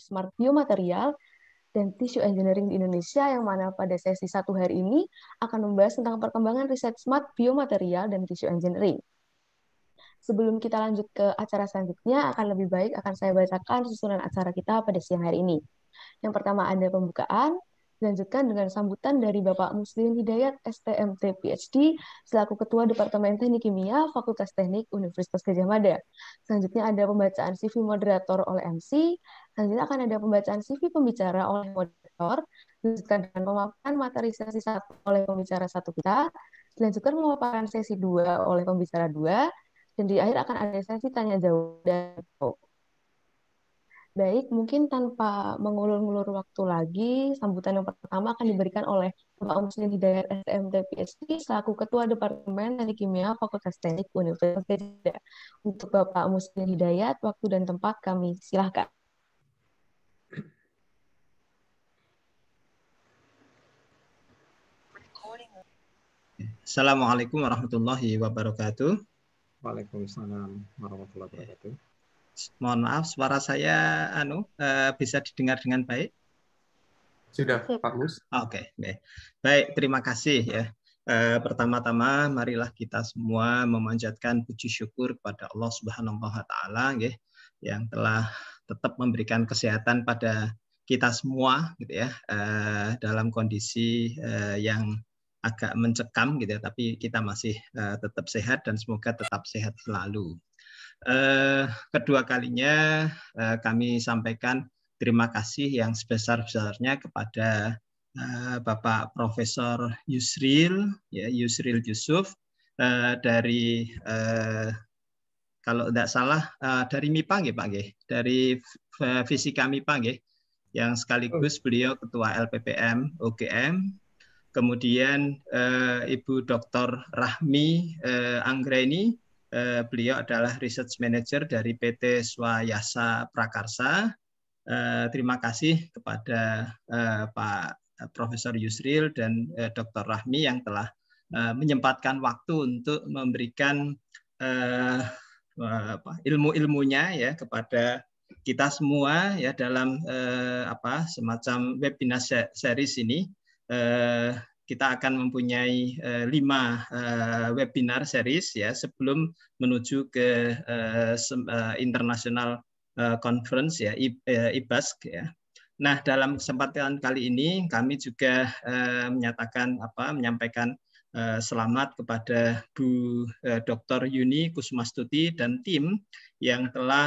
Smart Biomaterial dan Tissue Engineering di Indonesia, yang mana pada sesi 1 hari ini akan membahas tentang perkembangan riset smart biomaterial dan tissue engineering. Sebelum kita lanjut ke acara selanjutnya, akan lebih baik akan saya bacakan susunan acara kita pada siang hari ini. Yang pertama ada pembukaan, dilanjutkan dengan sambutan dari Bapak Muslimin Hidayat, STMT PhD, selaku Ketua Departemen Teknik Kimia, Fakultas Teknik Universitas Gadjah Mada. Selanjutnya ada pembacaan CV moderator oleh MC, selanjutnya akan ada pembacaan CV pembicara oleh moderator, dilanjutkan dengan pemaparan materi sesi 1 oleh pembicara 1 kita, dilanjutkan pemaparan sesi 2 oleh pembicara 2, dan di akhir akan ada sesi tanya jawab dan info. Baik, mungkin tanpa mengulur-ngulur waktu lagi, sambutan yang pertama akan diberikan oleh Bapak Muslim Hidayat SMT PhD selaku Ketua Departemen Teknik Kimia Fakultas Teknik Universitas Gadjah Mada. Untuk Bapak Muslim Hidayat, waktu dan tempat kami silahkan. Assalamualaikum warahmatullahi wabarakatuh. Waalaikumsalam warahmatullahi wabarakatuh. Mohon maaf, suara saya bisa didengar dengan baik? Sudah, Pak Mus. Oke, baik. Terima kasih ya. Pertama-tama, marilah kita semua memanjatkan puji syukur kepada Allah Subhanahu wa Ta'ala, yang telah tetap memberikan kesehatan pada kita semua, gitu ya, dalam kondisi yang agak mencekam, gitu ya, tapi kita masih tetap sehat dan semoga tetap sehat selalu. Kedua kalinya kami sampaikan terima kasih yang sebesar-besarnya kepada Bapak Profesor Yusril Yusuf dari kalau tidak salah dari MIPA Pak, dari Fisika MIPA, yang sekaligus beliau Ketua LPPM UGM. Kemudian Ibu Dr. Rahmi Anggreni, beliau adalah Research Manager dari PT Swayasa Prakarsa. Terima kasih kepada Pak Profesor Yusril dan Dr. Rahmi yang telah menyempatkan waktu untuk memberikan ilmu-ilmunya ya kepada kita semua ya dalam semacam webinar series ini. Kita akan mempunyai 5 webinar series ya sebelum menuju ke International Conference ya IBASC ya. Nah, dalam kesempatan kali ini kami juga menyampaikan selamat kepada Bu Dr. Yuni Kusmastuti dan tim yang telah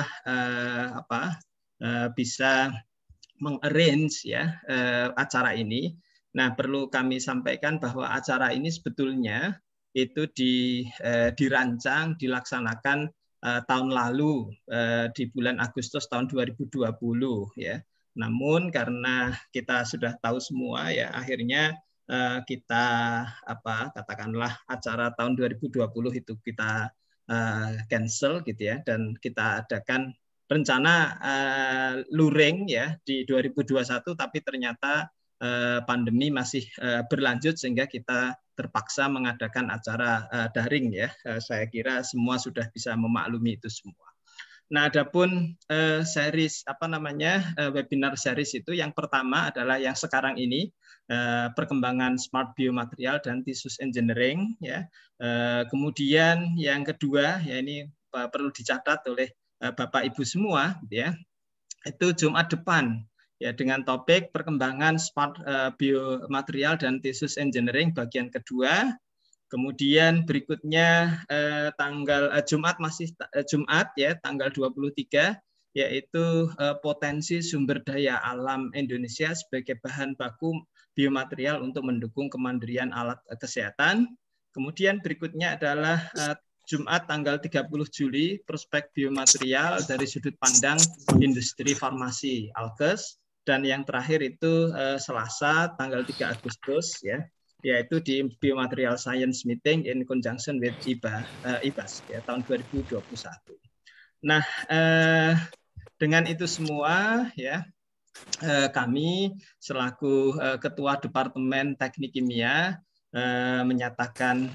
bisa mengarrange ya acara ini. Nah, perlu kami sampaikan bahwa acara ini sebetulnya itu dirancang, dilaksanakan tahun lalu di bulan Agustus tahun 2020 ya. Namun karena kita sudah tahu semua ya, akhirnya kita katakanlah acara tahun 2020 itu kita cancel gitu ya, dan kita adakan rencana luring ya di 2021, tapi ternyata pandemi masih berlanjut sehingga kita terpaksa mengadakan acara daring ya. Saya kira semua sudah bisa memaklumi itu semua. Nah, adapun series webinar series itu yang pertama adalah yang sekarang ini perkembangan smart biomaterial dan tissue engineering ya. Kemudian yang kedua ya, ini perlu dicatat oleh Bapak Ibu semua ya. Itu Jumat depan ya dengan topik perkembangan smart biomaterial dan tissue engineering bagian kedua. Kemudian berikutnya tanggal Jumat ya tanggal 23 yaitu potensi sumber daya alam Indonesia sebagai bahan baku biomaterial untuk mendukung kemandirian alat kesehatan. Kemudian berikutnya adalah Jumat tanggal 30 Juli prospek biomaterial dari sudut pandang industri farmasi Alkes. Dan yang terakhir itu Selasa tanggal 3 Agustus ya, yaitu di Biomaterial Science Meeting in conjunction with IBAS ya, tahun 2021. Nah, dengan itu semua ya, kami selaku Ketua Departemen Teknik Kimia menyatakan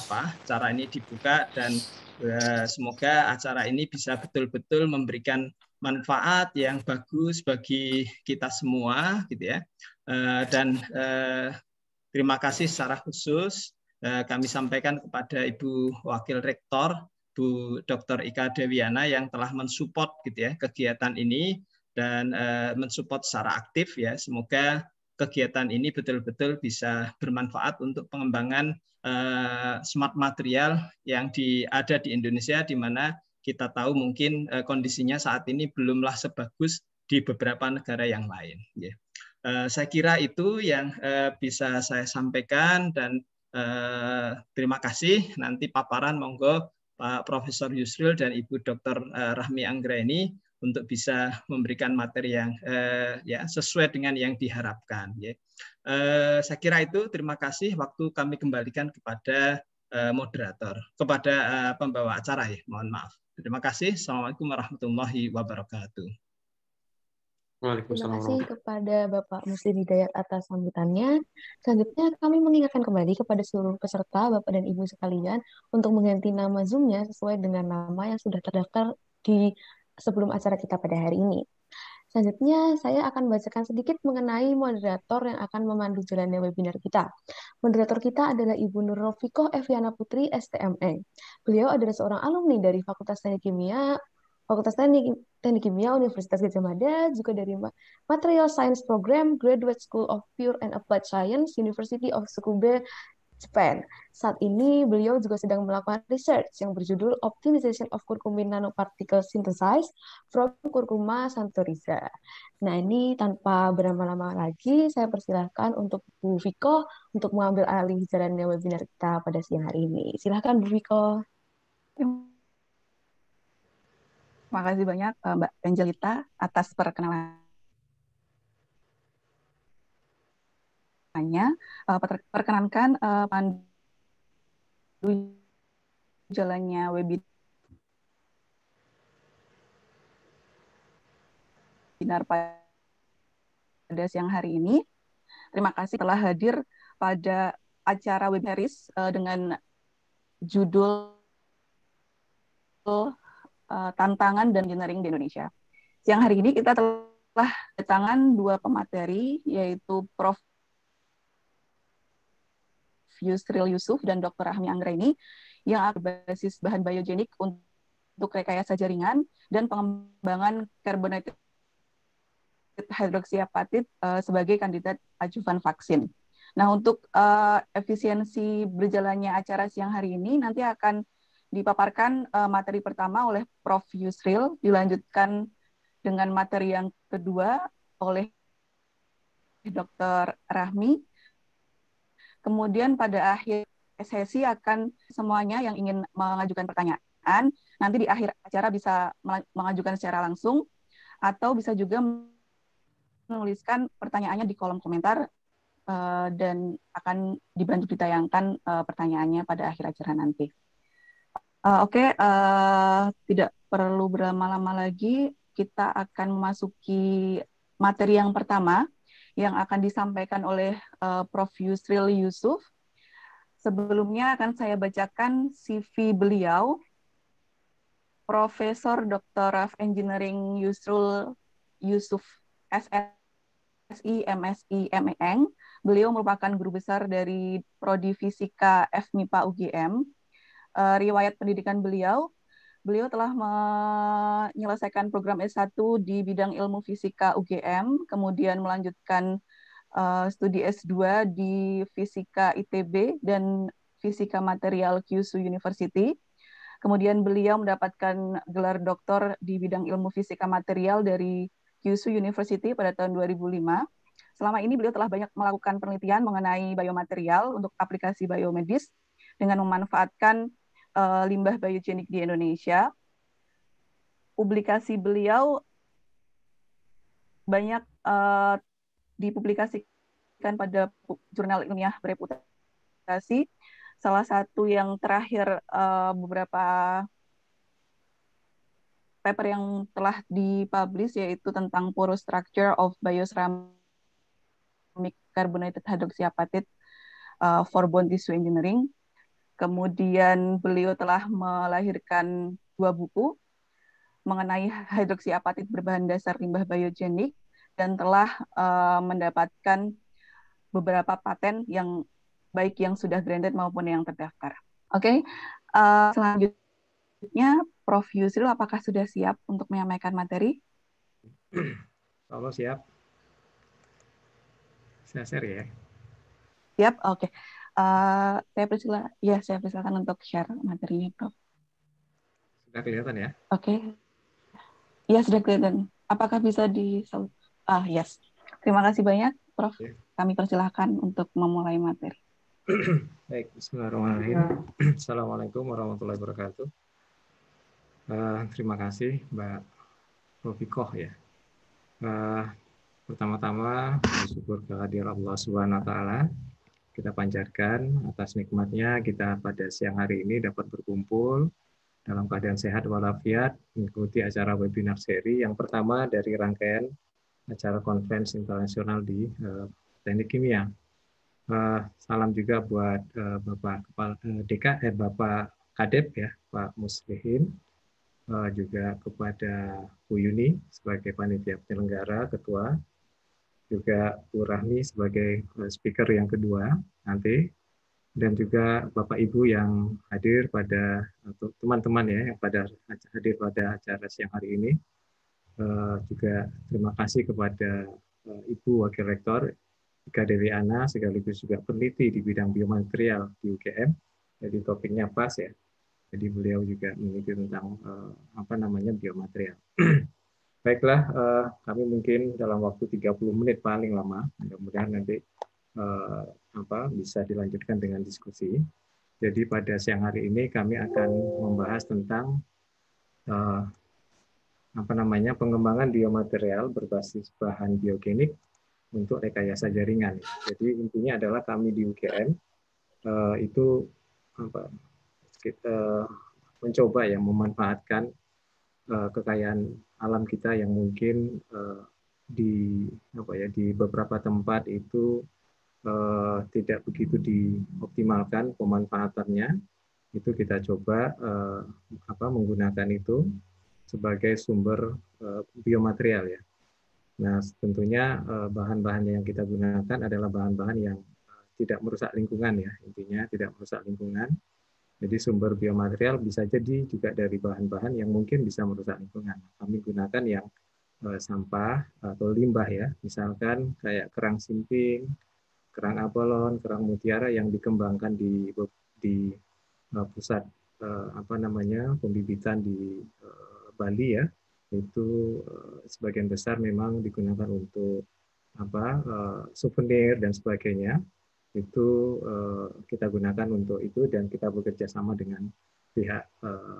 acara ini dibuka dan semoga acara ini bisa betul-betul memberikan manfaat yang bagus bagi kita semua, gitu ya. Dan terima kasih secara khusus kami sampaikan kepada Ibu Wakil Rektor, Bu Dr. Ika Dewiana yang telah mensupport gitu ya kegiatan ini dan mensupport secara aktif ya. Semoga kegiatan ini betul-betul bisa bermanfaat untuk pengembangan smart material yang ada di Indonesia, di mana kita tahu mungkin kondisinya saat ini belumlah sebagus di beberapa negara yang lain. Ya. Saya kira itu yang bisa saya sampaikan dan terima kasih. Nanti paparan monggo Pak Profesor Yusril dan Ibu Dr. Rahmi Anggraini untuk bisa memberikan materi yang ya sesuai dengan yang diharapkan. Ya. Saya kira itu. Terima kasih. Waktu kami kembalikan kepada moderator, kepada pembawa acara ya. Mohon maaf. Terima kasih. Assalamualaikum warahmatullahi wabarakatuh. Terima kasih kepada Bapak Muslim Hidayat atas sambutannya. Selanjutnya kami mengingatkan kembali kepada seluruh peserta, Bapak dan Ibu sekalian, untuk mengganti nama Zoom-nya sesuai dengan nama yang sudah terdaftar di sebelum acara kita pada hari ini. Selanjutnya, saya akan bacakan sedikit mengenai moderator yang akan memandu jalannya webinar kita. Moderator kita adalah Ibu Nur Rofikoh Eviana Putri, STME. Beliau adalah seorang alumni dari Fakultas Teknik Kimia Universitas Gadjah Mada, juga dari Material Science Program Graduate School of Pure and Applied Science, University of Tsukube, Japan. Saat ini beliau juga sedang melakukan research yang berjudul Optimization of Curcumin Nanoparticle Synthesis from Curcuma santoriza. Nah, ini tanpa berlama-lama lagi, saya persilahkan untuk Bu Viko untuk mengambil alih jalannya webinar kita pada siang hari ini. Silakan Bu Viko. Terima kasih banyak Mbak Angelita atas perkenalannya. Perkenankan pandu jalannya webinar pada siang hari ini. Terima kasih telah hadir pada acara webinaris dengan judul Tantangan dan Engineering di Indonesia. Siang hari ini kita telah kedatangan dua pemateri, yaitu Prof. Yusril Yusuf dan Dr. Rahmi Anggraini, yang berbasis bahan biogenik untuk rekayasa jaringan dan pengembangan carbonated hydroxyapatite sebagai kandidat ajuvan vaksin. Nah, untuk efisiensi berjalannya acara siang hari ini, nanti akan dipaparkan materi pertama oleh Prof. Yusril, dilanjutkan dengan materi yang kedua oleh Dr. Rahmi. Kemudian pada akhir sesi akan semuanya yang ingin mengajukan pertanyaan, nanti di akhir acara bisa mengajukan secara langsung, atau bisa juga menuliskan pertanyaannya di kolom komentar, dan akan dibantu ditayangkan pertanyaannya pada akhir acara nanti. Oke, tidak perlu berlama-lama lagi, kita akan memasuki materi yang pertama yang akan disampaikan oleh Prof. Yusril Yusuf. Sebelumnya akan saya bacakan CV beliau, Profesor Dr. of Engineering Yusril Yusuf, SSI, MSI, MEng. Beliau merupakan guru besar dari Prodi Fisika FMIPA UGM. Riwayat pendidikan beliau telah menyelesaikan program S1 di bidang ilmu fisika UGM, kemudian melanjutkan studi S2 di Fisika ITB dan Fisika Material Kyushu University. Kemudian beliau mendapatkan gelar doktor di bidang ilmu fisika material dari Kyushu University pada tahun 2005. Selama ini beliau telah banyak melakukan penelitian mengenai biomaterial untuk aplikasi biomedis dengan memanfaatkan limbah biogenik di Indonesia. Publikasi beliau banyak dipublikasikan pada jurnal ilmiah bereputasi. Salah satu yang terakhir beberapa paper yang telah dipublish yaitu tentang porous structure of bioceramic carbonated hydroxyapatite for bone tissue engineering. Kemudian beliau telah melahirkan 2 buku, mengenai hidroksiapatit berbahan dasar limbah biogenik dan telah mendapatkan beberapa paten yang baik yang sudah granted maupun yang terdaftar. Oke, selanjutnya Prof. Yusril, apakah sudah siap untuk menyampaikan materi? Kalau siap, saya share ya. Siap, oke. Saya persilakan untuk share materinya, Prof. Sudah kelihatan ya? Oke, ya sudah kelihatan. Apakah bisa yes. Terima kasih banyak, Prof. Ya. Kami persilahkan untuk memulai materi. Baik, bismillahirrahmanirrahim. Assalamualaikum warahmatullahi wabarakatuh. Terima kasih Mbak Profikoh ya. Pertama-tama bersyukur kehadirat Allah Subhanahu wa taala. Kita panjatkan atas nikmatnya kita pada siang hari ini dapat berkumpul dalam keadaan sehat walafiat mengikuti acara webinar seri yang pertama dari rangkaian acara konferensi internasional di teknik kimia. Salam juga buat Bapak Kepala Bapak Kadep ya, Pak Muslihin, juga kepada Bu Yuni sebagai panitia penyelenggara ketua, juga Bu Rahmi sebagai speaker yang kedua nanti, dan juga Bapak Ibu yang hadir pada teman-teman ya yang hadir pada acara siang hari ini. Juga terima kasih kepada Ibu Wakil Rektor Ika Dewi Ana sekaligus juga peneliti di bidang biomaterial di UGM. Jadi topiknya pas ya. Jadi beliau juga meneliti tentang biomaterial. Baiklah, kami mungkin dalam waktu 30 menit paling lama. Mudah-mudahan nanti bisa dilanjutkan dengan diskusi. Jadi pada siang hari ini kami akan membahas tentang pengembangan biomaterial berbasis bahan biogenik untuk rekayasa jaringan. Jadi intinya adalah kami di UGM itu kita mencoba ya memanfaatkan kekayaan alam kita yang mungkin di beberapa tempat itu tidak begitu dioptimalkan pemanfaatannya. Itu kita coba menggunakan itu sebagai sumber biomaterial ya. Nah, tentunya bahan-bahan yang kita gunakan adalah bahan-bahan yang tidak merusak lingkungan ya, intinya tidak merusak lingkungan. Jadi sumber biomaterial bisa jadi juga dari bahan-bahan yang mungkin bisa merusak lingkungan. Kami gunakan yang sampah atau limbah ya, misalkan kayak kerang simping, kerang abalon, kerang mutiara yang dikembangkan di pusat pembibitan di Bali ya. Itu sebagian besar memang digunakan untuk souvenir dan sebagainya. Itu kita gunakan untuk itu dan kita bekerja sama dengan pihak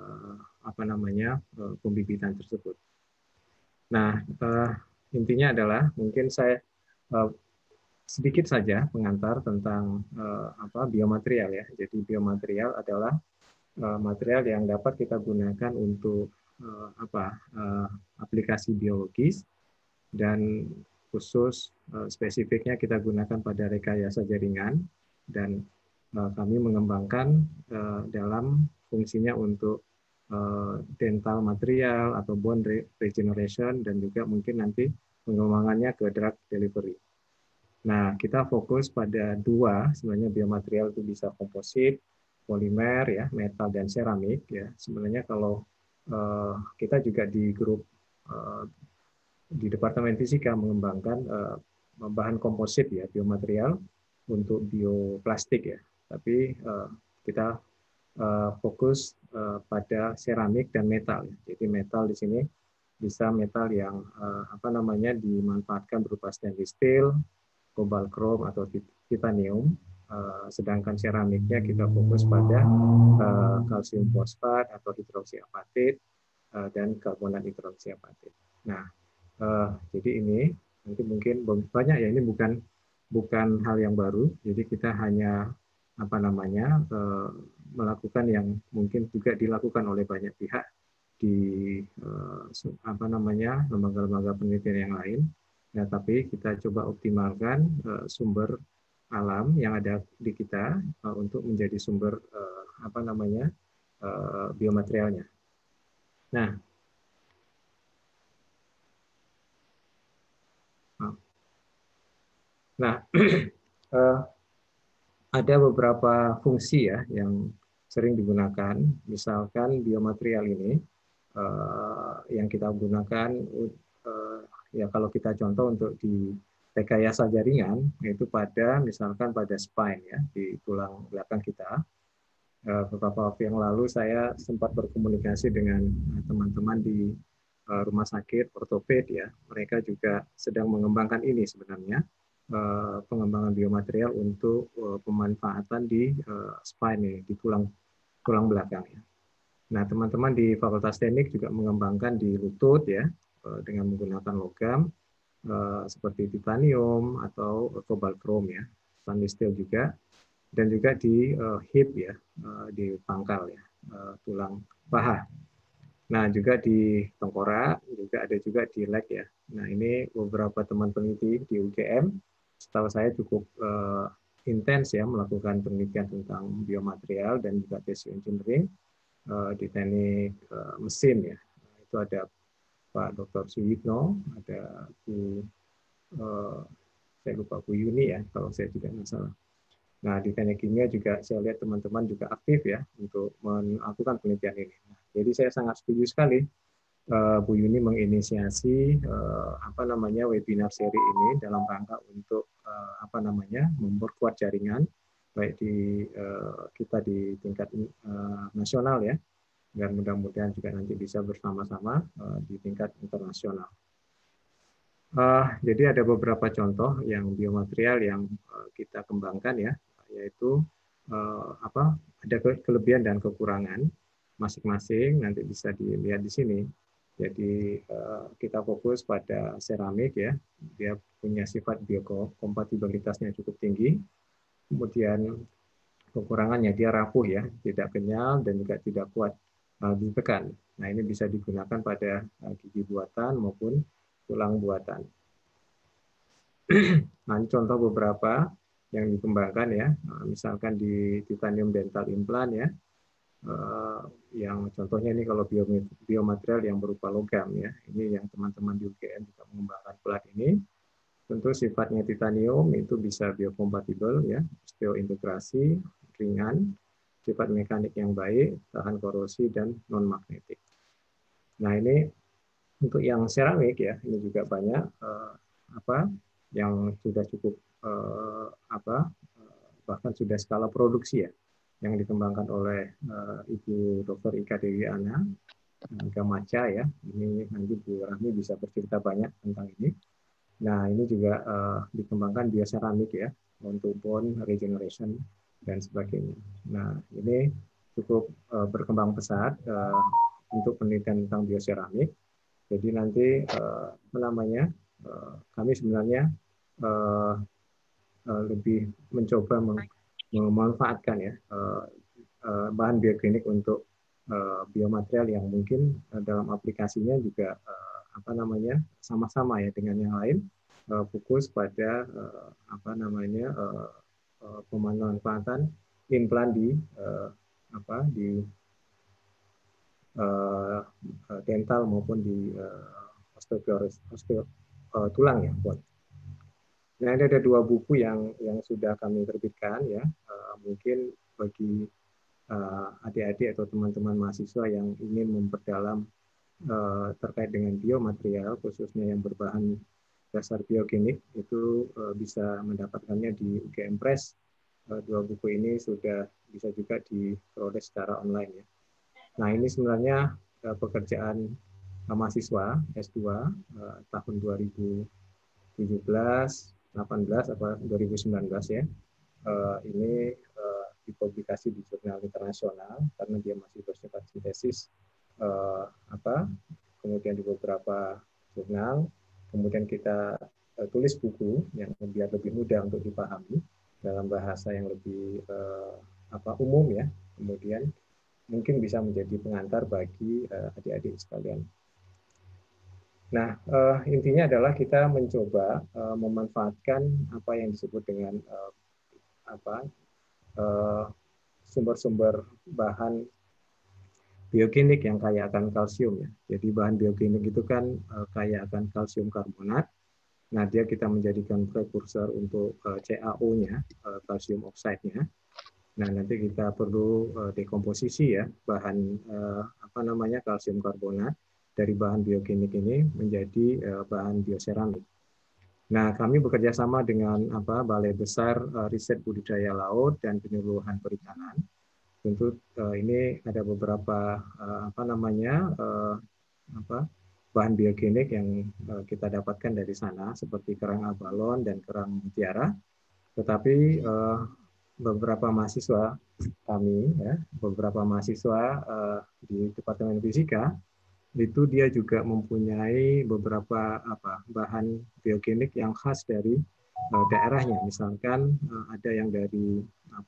pembibitan tersebut. Nah, intinya adalah mungkin saya sedikit saja pengantar tentang biomaterial ya. Jadi biomaterial adalah material yang dapat kita gunakan untuk aplikasi biologis dan khusus spesifiknya kita gunakan pada rekayasa jaringan dan kami mengembangkan dalam fungsinya untuk dental material atau bone regeneration dan juga mungkin nanti pengembangannya ke drug delivery. Nah, kita fokus pada dua sebenarnya biomaterial itu bisa komposit, polimer ya, metal dan seramik ya. Sebenarnya kalau kita juga di grup di Departemen Fisika mengembangkan bahan komposit ya, biomaterial untuk bioplastik ya. Tapi kita fokus pada seramik dan metal. Jadi metal di sini bisa metal yang dimanfaatkan berupa stainless steel, cobalt chrome atau titanium. Sedangkan seramiknya kita fokus pada kalsium fosfat atau hidroksiapatit dan karbonat hidroksiapatit. Nah, jadi ini nanti mungkin banyak ya, ini bukan hal yang baru. Jadi kita hanya melakukan yang mungkin juga dilakukan oleh banyak pihak di lembaga-lembaga penelitian yang lain. Nah, tapi kita coba optimalkan sumber alam yang ada di kita untuk menjadi sumber biomaterialnya. Nah, Nah, ada beberapa fungsi ya yang sering digunakan. Misalkan biomaterial ini yang kita gunakan ya kalau kita contoh untuk di rekayasa jaringan yaitu pada misalkan pada spine ya di tulang belakang kita. Beberapa waktu yang lalu saya sempat berkomunikasi dengan teman-teman di rumah sakit ortoped ya. Mereka juga sedang mengembangkan ini sebenarnya pengembangan biomaterial untuk pemanfaatan di spine ini, di tulang belakang ya. Nah, teman-teman di Fakultas Teknik juga mengembangkan di lutut ya dengan menggunakan logam seperti titanium atau cobalt chrome ya, stainless steel juga, dan juga di hip ya, di pangkal ya, tulang paha. Nah, juga di tengkorak, juga ada juga di leg ya. Nah, ini beberapa teman peneliti di UGM, setahu saya cukup intens ya melakukan penelitian tentang biomaterial dan juga tissue engineering di teknik mesin ya. Itu ada Pak Dr. Suyitno, ada Bu saya lupa Bu Yuni ya kalau saya tidak salah. Nah di teknik kimia juga saya lihat teman-teman juga aktif ya untuk melakukan penelitian ini. Nah, jadi saya sangat setuju sekali Bu Yuni menginisiasi apa namanya webinar seri ini dalam rangka untuk apa namanya memperkuat jaringan baik di kita di tingkat nasional ya dan mudah-mudahan juga nanti bisa bersama-sama di tingkat internasional. Jadi ada beberapa contoh yang biomaterial yang kita kembangkan ya, yaitu apa ada kelebihan dan kekurangan masing-masing nanti bisa dilihat di sini. Jadi kita fokus pada seramik ya, dia punya sifat biokompatibilitasnya cukup tinggi. Kemudian kekurangannya dia rapuh ya, tidak kenyal dan juga tidak kuat ditekan. Nah ini bisa digunakan pada gigi buatan maupun tulang buatan. Nah, ini contoh beberapa yang dikembangkan ya, misalkan di titanium dental implant ya, yang contohnya ini kalau biomaterial yang berupa logam ya, ini yang teman-teman di UGM juga mengembangkan pelat ini. Tentu sifatnya titanium itu bisa biokompatibel ya, osteointegrasi, ringan, sifat mekanik yang baik, tahan korosi dan non magnetik. Nah ini untuk yang seramik ya, ini juga banyak apa yang sudah cukup bahkan sudah skala produksi ya yang dikembangkan oleh Ibu Dr. Ika Dewi Ana Gamaca ya. Ini nanti Bu Rahmi bisa bercerita banyak tentang ini. Nah ini juga dikembangkan bioseramik ya untuk bone regeneration dan sebagainya. Nah ini cukup berkembang pesat untuk penelitian tentang bioseramik. Jadi nanti apa namanya kami sebenarnya lebih mencoba memanfaatkan ya bahan bioklinik untuk biomaterial yang mungkin dalam aplikasinya juga apa namanya sama-sama ya dengan yang lain fokus pada apa namanya pemanfaatan implan di apa di dental maupun di tulang ya buat. Nah, ada dua buku yang sudah kami terbitkan ya. Mungkin bagi adik-adik atau teman-teman mahasiswa yang ingin memperdalam terkait dengan biomaterial, khususnya yang berbahan dasar biokinik, itu bisa mendapatkannya di UGM Press. Dua buku ini sudah bisa juga diperoleh secara online ya. Nah, ini sebenarnya pekerjaan mahasiswa S2 tahun 2017, 18 atau 2019 ya. Ini dipublikasi di jurnal internasional karena dia masih bersifat sintesis kemudian di beberapa jurnal, kemudian kita tulis buku yang biar lebih mudah untuk dipahami dalam bahasa yang lebih umum ya, kemudian mungkin bisa menjadi pengantar bagi adik-adik sekalian. Nah, intinya adalah kita mencoba memanfaatkan apa yang disebut dengan sumber-sumber bahan biokinik yang kaya akan kalsium ya. Jadi bahan biokinik itu kan kaya akan kalsium karbonat. Nah, dia kita menjadikan prekursor untuk CaO-nya, kalsium oksida-nya. Nah, nanti kita perlu dekomposisi ya bahan kalsium karbonat dari bahan biokimik ini menjadi bahan bioseramik. Nah, kami bekerja sama dengan Balai Besar Riset Budidaya Laut dan Penyuluhan Perikanan. Tentu ini ada beberapa bahan biogenik yang kita dapatkan dari sana seperti kerang abalon dan kerang mutiara. Tetapi beberapa mahasiswa kami, beberapa mahasiswa di Departemen Fisika itu dia juga mempunyai beberapa bahan biogenik yang khas dari daerahnya. Misalkan ada yang dari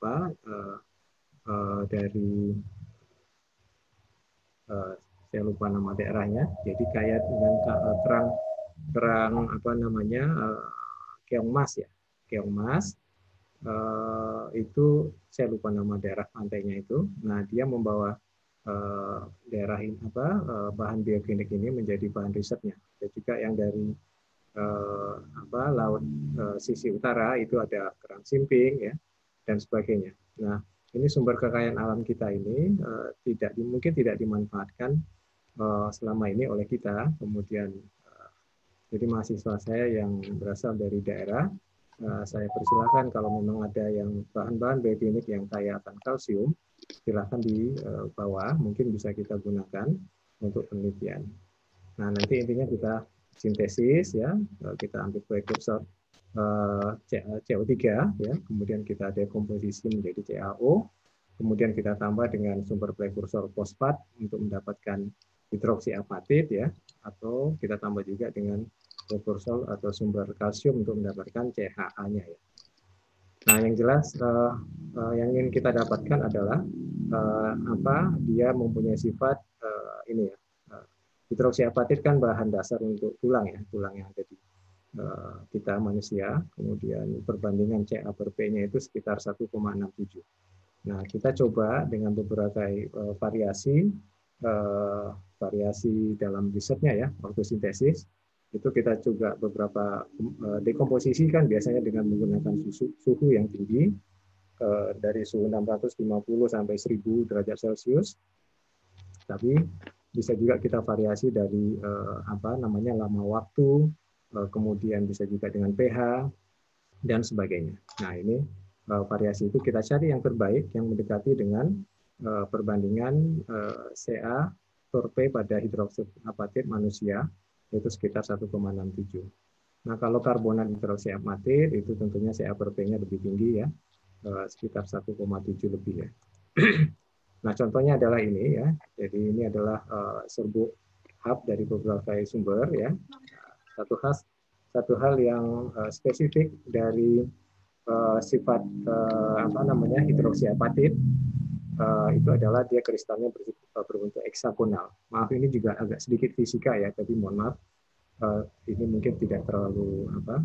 saya lupa nama daerahnya. Jadi kayak dengan kerang keong mas ya, keong mas itu saya lupa nama daerah pantainya itu. Nah, dia membawa daerah bahan biogenik ini menjadi bahan risetnya. Ada juga yang dari laut sisi utara itu ada kerang simping ya dan sebagainya. Nah, ini sumber kekayaan alam kita ini mungkin tidak dimanfaatkan selama ini oleh kita. Kemudian jadi mahasiswa saya yang berasal dari daerah, saya persilahkan kalau memang ada yang bahan-bahan biogenik yang kaya akan kalsium, silahkan dibawa, mungkin bisa kita gunakan untuk penelitian. Nah, nanti intinya kita sintesis ya, kita ambil prekursor CO3 ya, kemudian kita dekomposisi menjadi CaO, kemudian kita tambah dengan sumber prekursor fosfat untuk mendapatkan hidroksiapatit ya, atau kita tambah juga dengan prekursor atau sumber kalsium untuk mendapatkan CHA-nya ya. Nah, yang jelas yang ingin kita dapatkan adalah dia mempunyai sifat ini ya. Hidroksiapatit kan bahan dasar untuk tulang ya, tulang yang ada di kita manusia. Kemudian perbandingan Ca/P-nya itu sekitar 1,67. Nah, kita coba dengan beberapa variasi dalam risetnya ya, fotosintesis. Itu kita juga beberapa dekomposisi kan biasanya dengan menggunakan suhu yang tinggi dari suhu 650 sampai 1000 derajat Celcius. Tapi bisa juga kita variasi dari lama waktu, kemudian bisa juga dengan pH dan sebagainya. Nah, ini variasi itu kita cari yang terbaik yang mendekati dengan perbandingan Ca/P pada hidroksiapatit manusia itu sekitar 1,67. Nah, kalau karbonat hidroksiapatit itu tentunya Ca/P-nya lebih tinggi ya, sekitar 1,7 lebih ya. Nah, contohnya adalah ini ya. Jadi ini adalah serbuk hub dari beberapa sumber ya. Satu hal yang spesifik dari sifat hidroksiapatit itu adalah dia kristalnya berbentuk heksagonal. Maaf ini juga agak sedikit fisika ya, tapi mohon maaf ini mungkin tidak terlalu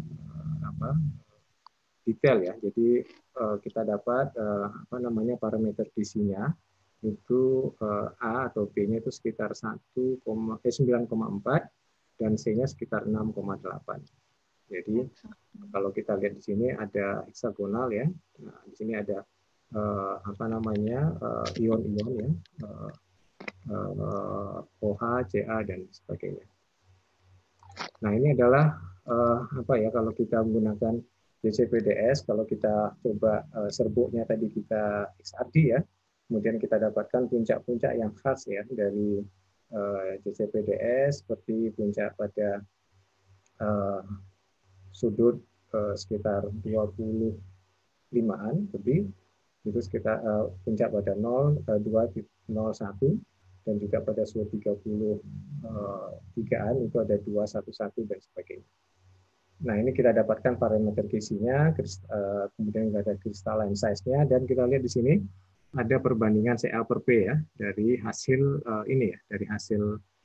detail ya. Jadi kita dapat parameter DC-nya itu A atau B-nya itu sekitar 9,4 dan C-nya sekitar 6,8. Jadi kalau kita lihat di sini ada heksagonal ya. Nah, di sini ada ion-ion ya, OH, Ca dan sebagainya. Nah, ini adalah kalau kita menggunakan JCPDS, kalau kita coba serbuknya tadi kita XRD ya, kemudian kita dapatkan puncak-puncak yang khas ya dari JCPDS seperti puncak pada sudut sekitar 25-an lebih, itu sekitar puncak pada 0,201 dan juga pada sudut 33-an itu ada 211 dan sebagainya. Nah, ini kita dapatkan parameter kisinya, kemudian ada crystalline size-nya, dan kita lihat di sini ada perbandingan Ca/P ya dari hasil ini ya, dari hasil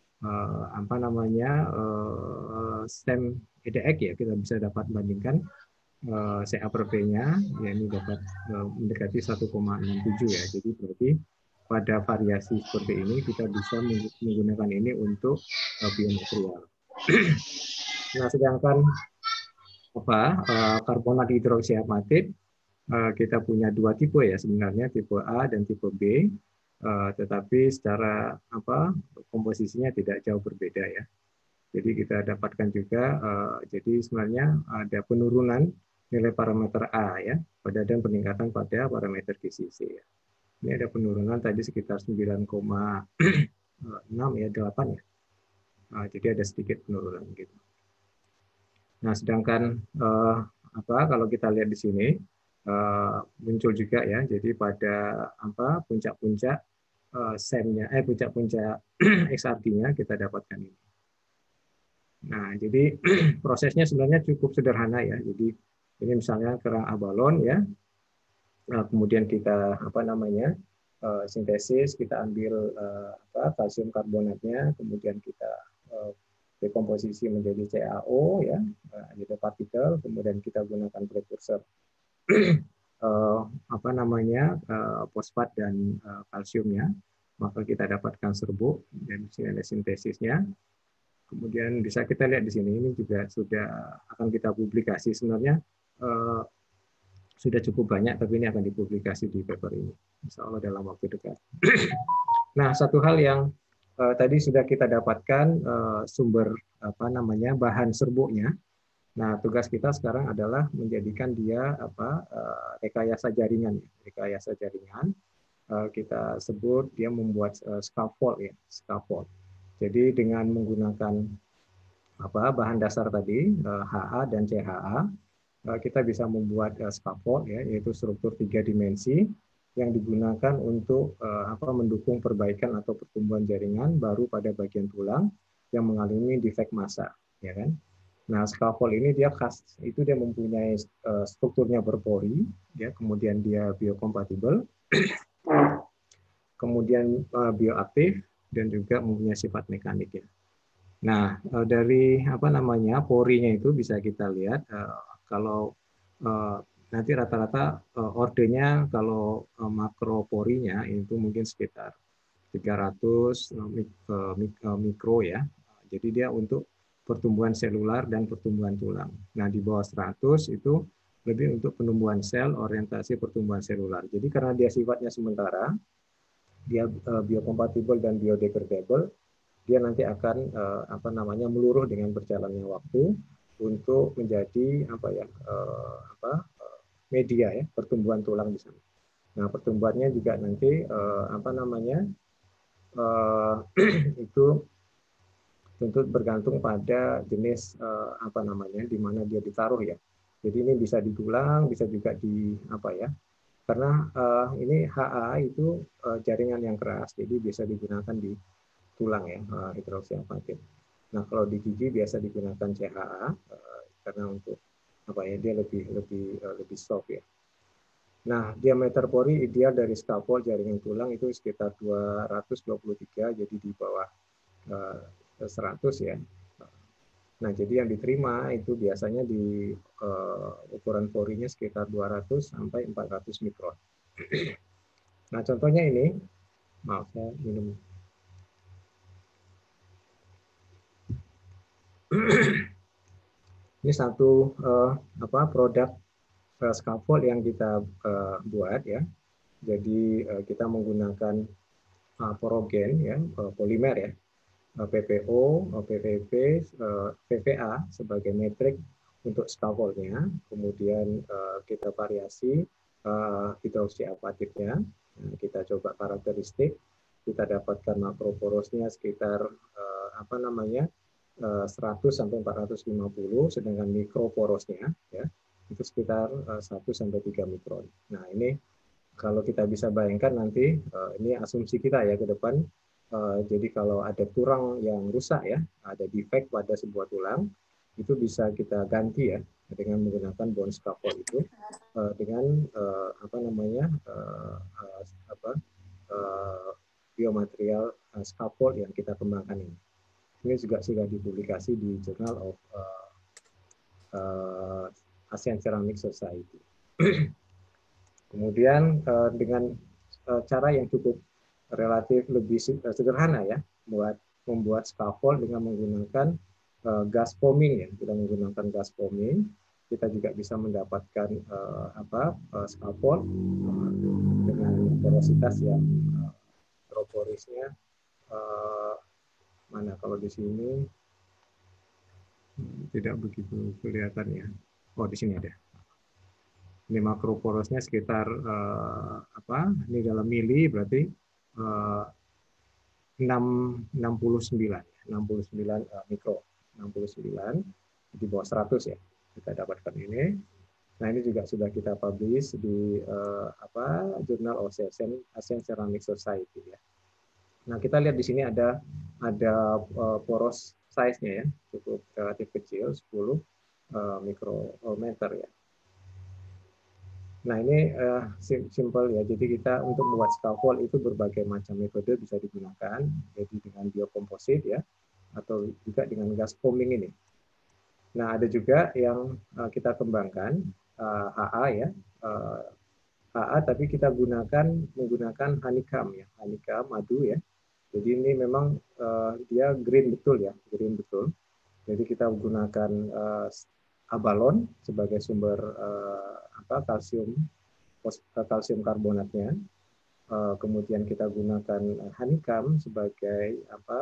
STEM EDX ya, kita bisa dapat bandingkan Ca/P-nya ya, ini dapat mendekati 1,67 ya. Jadi berarti pada variasi seperti ini kita bisa menggunakan ini untuk biomaterial. Nah, sedangkan karbonat hidroksiapatit kita punya dua tipe ya sebenarnya, tipe A dan tipe B, tetapi secara komposisinya tidak jauh berbeda ya. Jadi kita dapatkan juga, jadi sebenarnya ada penurunan nilai parameter A ya, dan peningkatan pada parameter GCC ya. Ini ada penurunan tadi sekitar 9,6 ya, 8 ya. Jadi ada sedikit penurunan gitu. Nah, sedangkan kalau kita lihat di sini muncul juga ya, jadi pada puncak-puncak SEM-nya, puncak-puncak XRD-nya kita dapatkan ini. Nah, jadi prosesnya sebenarnya cukup sederhana ya. Jadi ini misalnya kerang abalon ya, kemudian kita sintesis, kita ambil kalsium karbonatnya, kemudian kita dekomposisi menjadi CaO ya, jadi partikel, kemudian kita gunakan prekursor fosfat dan kalsiumnya, maka kita dapatkan serbuk dan di sini ada sintesisnya. Kemudian bisa kita lihat di sini, ini juga sudah akan kita publikasi sebenarnya, sudah cukup banyak, tapi ini akan dipublikasi di paper ini, insya Allah dalam waktu dekat. Nah, satu hal yang tadi sudah kita dapatkan sumber bahan serbuknya. Nah, tugas kita sekarang adalah menjadikan dia rekayasa jaringan. Rekayasa jaringan kita sebut dia membuat scaffold ya, scaffold. Jadi dengan menggunakan bahan dasar tadi HA dan CHA, kita bisa membuat scaffold ya, yaitu struktur 3 dimensi yang digunakan untuk mendukung perbaikan atau pertumbuhan jaringan baru pada bagian tulang yang mengalami defek massa, ya kan? Nah, scaffold ini dia khas, itu dia mempunyai strukturnya berpori, ya, kemudian dia biokompatibel, kemudian bioaktif, dan juga mempunyai sifat mekanik ya. Nah, dari porinya itu bisa kita lihat kalau nanti rata-rata ordenya kalau makroporinya itu mungkin sekitar 300 mikro ya. Jadi dia untuk pertumbuhan selular dan pertumbuhan tulang. Nah, di bawah 100 itu lebih untuk penumbuhan sel, orientasi pertumbuhan selular. Jadi karena dia sifatnya sementara, dia biokompatibel dan biodegradable, dia nanti akan meluruh dengan berjalannya waktu untuk menjadi media ya pertumbuhan tulang di sana. Nah, pertumbuhannya juga nanti itu tentu bergantung pada jenis di mana dia ditaruh ya. Jadi ini bisa di tulang, bisa juga di karena ini HA itu jaringan yang keras, jadi bisa digunakan di tulang ya, hidroksiapatit. Nah, kalau di gigi biasa digunakan CHA karena untuk dia lebih soft ya. Nah, diameter pori ideal dari scaffold jaringan tulang itu sekitar 223, jadi di bawah 100 ya. Nah, jadi yang diterima itu biasanya di ukuran porinya sekitar 200 sampai 400 mikron. Nah, contohnya ini, maaf saya minum. Ini satu produk scaffold yang kita buat ya. Jadi kita menggunakan porogen ya, polimer ya, PPO, PVP, PVA sebagai metrik untuk scaffoldnya. Kemudian kita variasi hidroksiapatitnya. Kita coba karakteristik, kita dapatkan makroporosnya sekitar 100 sampai 450, sedangkan mikroporosnya ya itu sekitar 1 sampai 3 mikron. Nah, ini kalau kita bisa bayangkan nanti ini asumsi kita ya ke depan. Jadi kalau ada tulang yang rusak ya, ada defect pada sebuah tulang, itu bisa kita ganti ya dengan menggunakan bone scaffold itu dengan biomaterial scaffold yang kita kembangkan ini. Ini juga sudah dipublikasi di Journal of Asian Ceramic Society. Kemudian dengan cara yang cukup relatif lebih sederhana ya, membuat scaffold dengan menggunakan gas foaming ya. Kita menggunakan gas foaming kita juga bisa mendapatkan scaffold dengan porositas yang mikroporisnya mana kalau di sini tidak begitu kelihatan ya. Oh, di sini ada. Ini makroporosnya sekitar ini dalam mili berarti 69 mikro, 69 di bawah 100 ya kita dapatkan ini. Nah, ini juga sudah kita publish di Journal of Asian Ceramic Society ya. Nah, kita lihat di sini ada poros size-nya ya, cukup relatif kecil, 10 mikrometer ya. Nah, ini simple ya. Jadi kita untuk membuat scaffold itu berbagai macam metode bisa digunakan. Jadi dengan biokomposit ya, atau juga dengan gas foaming ini. Nah, ada juga yang kita kembangkan HA ya, HA tapi kita menggunakan honeycomb ya, honeycomb madu ya. Jadi ini memang dia green betul ya, green betul. Jadi kita menggunakan abalon sebagai sumber kalsium karbonatnya. Kemudian kita gunakan honeycomb sebagai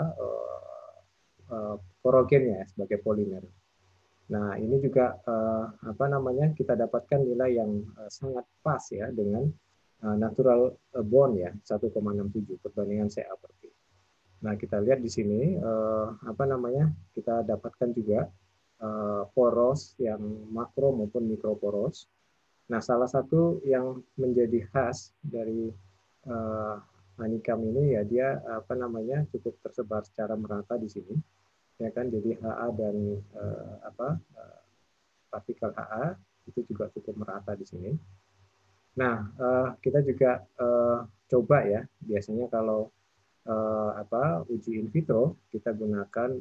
porogennya sebagai polimer. Nah, ini juga kita dapatkan nilai yang sangat pas ya dengan natural bond ya 1,67 perbandingan Ca/P. Nah, kita lihat di sini kita dapatkan juga poros yang makro maupun mikroporos. Nah, salah satu yang menjadi khas dari honeycomb ini ya dia cukup tersebar secara merata di sini. Ya kan, jadi HA dan partikel HA itu juga cukup merata di sini. Nah, kita juga coba ya, biasanya kalau uji in vitro kita gunakan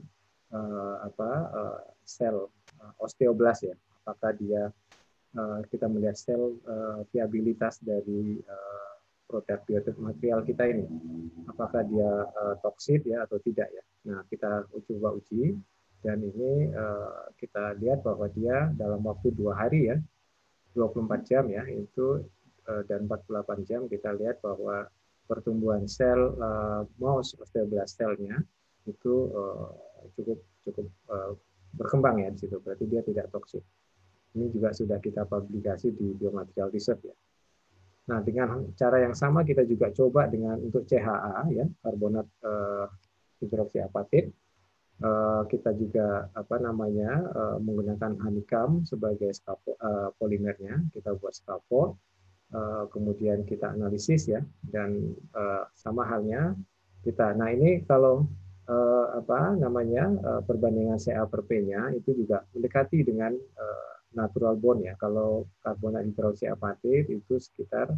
sel osteoblast ya. Apakah dia kita melihat sel viabilitas dari protein material kita ini, apakah dia toksit ya atau tidak ya. Nah, kita coba uji dan ini kita lihat bahwa dia dalam waktu 2 hari ya, 24 jam ya itu dan 48 jam kita lihat bahwa pertumbuhan sel mouse osteoblast cell-nya itu cukup berkembang ya di situ. Berarti dia tidak toksik. Ini juga sudah kita publikasi di Biomaterial Research ya. Nah, dengan cara yang sama kita juga coba untuk CHA ya, karbonat hidroksiapatit. Kita juga menggunakan honeycomb sebagai polimernya, kita buat scaffold. Kemudian kita analisis ya, dan sama halnya kita. Nah, ini kalau perbandingan Ca/P-nya itu juga mendekati dengan natural bond ya. Kalau karbonat hidroksiapatit itu sekitar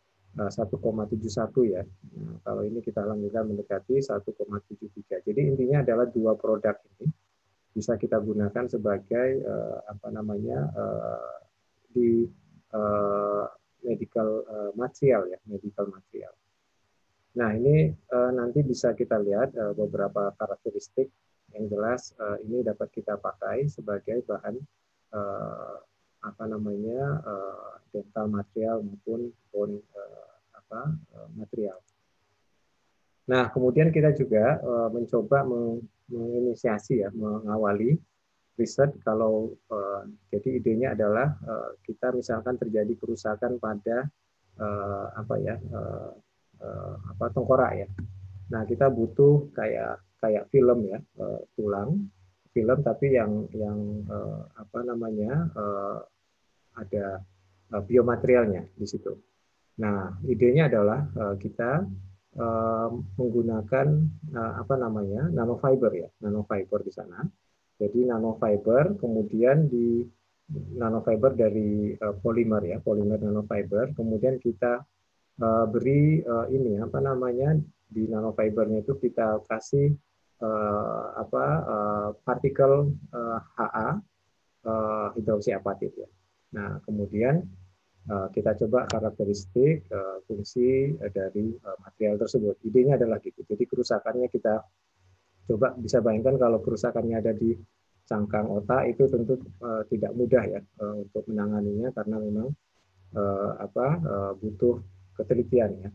1,71 ya. Nah, kalau ini kita alhamdulillah mendekati 1,73. Jadi intinya adalah dua produk ini bisa kita gunakan sebagai di medical material ya, medical material. Nah, ini nanti bisa kita lihat beberapa karakteristik yang jelas ini dapat kita pakai sebagai bahan dental material maupun bone material. Nah, kemudian kita juga mencoba menginisiasi ya, mengawali riset kalau jadi idenya adalah kita misalkan terjadi kerusakan pada tengkorak ya. Nah, kita butuh kayak film ya, tulang film tapi yang ada biomaterialnya di situ. Nah, idenya adalah kita menggunakan nanofiber ya, nanofiber di sana. Jadi nanofiber, kemudian di nanofiber dari polimer ya, polimer nanofiber, kemudian kita beri di nanofibernya itu kita kasih partikel HA hidroksiapatit ya. Nah, kemudian kita coba karakteristik fungsi dari material tersebut. Idenya adalah gitu. Jadi kerusakannya kita coba bisa bayangkan kalau kerusakannya ada di cangkang otak itu tentu tidak mudah ya untuk menanganinya karena memang butuh ketelitian ya.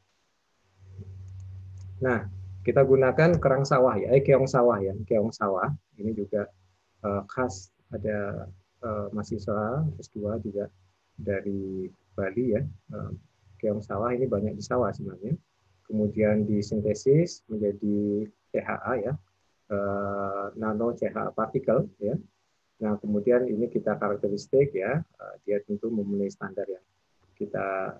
Nah, kita gunakan kerang sawah ya, keong sawah ya, keong sawah. Ini juga khas, ada mahasiswa S2 juga dari Bali ya. Keong sawah ini banyak di sawah sebenarnya. Kemudian disintesis menjadi CHA ya, nano CHA partikel ya. Nah, kemudian ini kita karakteristik ya, dia tentu memenuhi standar yang kita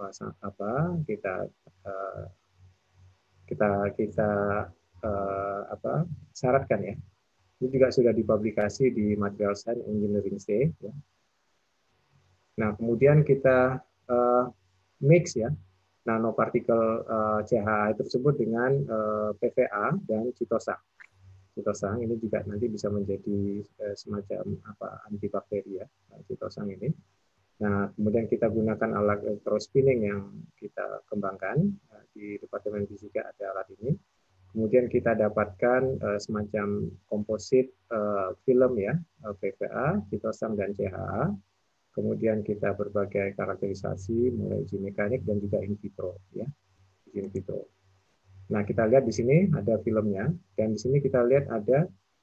syaratkan ya. Ini juga sudah dipublikasi di Material Science Engineering C. Ya. Nah, kemudian kita mix ya nanopartikel CHA tersebut dengan PVA dan citosang. Citosang ini juga nanti bisa menjadi semacam antibakteri ya, citosang ini. Nah, kemudian kita gunakan alat electrospinning yang kita kembangkan di Departemen Fisika, ada alat ini. Kemudian kita dapatkan semacam komposit film ya, PVA, citosang dan CHA. Kemudian kita berbagai karakterisasi mulai uji mekanik dan juga in vitro ya, in vitro. Nah, kita lihat di sini ada filmnya dan di sini kita lihat ada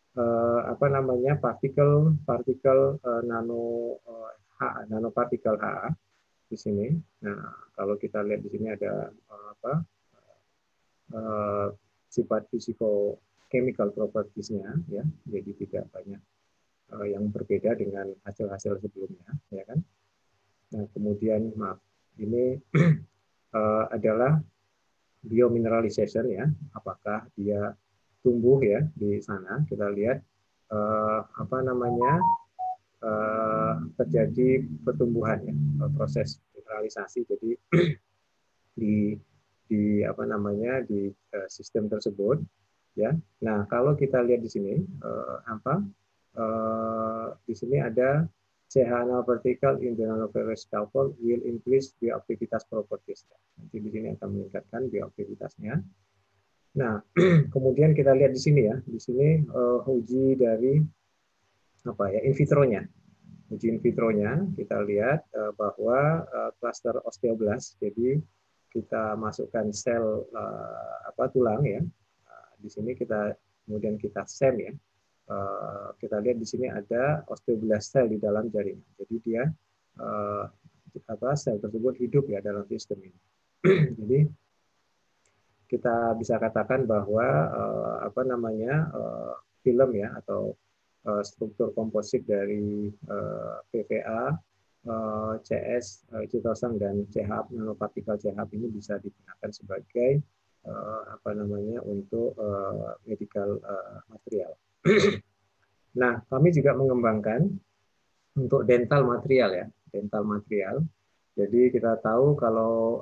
partikel nanopartikel HA di sini. Nah, kalau kita lihat di sini ada sifat physicochemical properties-nya ya, jadi tidak banyak yang berbeda dengan hasil-hasil sebelumnya, ya kan? Nah, kemudian ini adalah biomineralization ya, apakah dia tumbuh ya di sana? Kita lihat terjadi pertumbuhan ya, proses mineralisasi. Jadi di sistem tersebut ya. Nah, kalau kita lihat di sini di sini ada CH nanoparticle in the nanovirus scalpel will increase bioaktivitas properties. Nanti di sini akan meningkatkan bioaktivitasnya. Nah, kemudian kita lihat di sini ya, di sini uji dari in vitronya. Uji in vitronya kita lihat bahwa cluster osteoblast, jadi kita masukkan sel tulang ya. Di sini kemudian kita SEM ya. Kita lihat di sini ada osteoblast cell di dalam jaringan. Jadi dia sel tersebut hidup ya dalam sistem ini. Jadi kita bisa katakan bahwa film ya atau struktur komposit dari PVA, CS, citosang dan CHAP, nanopartikel CHAP ini bisa digunakan sebagai untuk medical material. Nah, kami juga mengembangkan untuk dental material ya, dental material. Jadi kita tahu kalau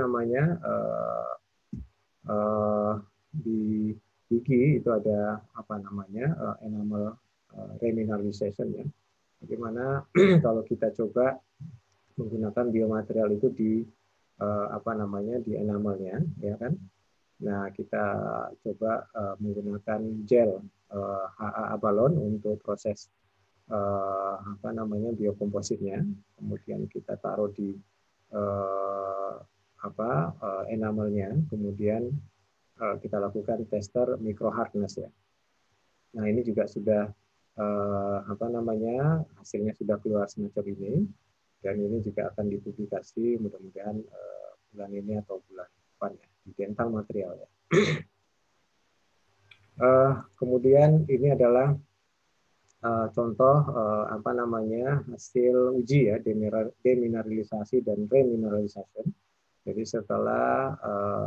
di gigi itu ada enamel remineralization ya. Bagaimana kalau kita coba menggunakan biomaterial itu di di enamelnya ya kan. Nah, kita coba menggunakan gel HA balon untuk proses biokompositnya. Kemudian kita taruh di enamelnya, kemudian kita lakukan tester micro hardness ya. Nah, ini juga sudah hasilnya sudah keluar semacam ini, dan ini juga akan dipublikasi mudah-mudahan bulan ini atau bulan depan ya, di dental material ya. Kemudian ini adalah contoh hasil uji ya, demineralisasi dan remineralisasi. Jadi setelah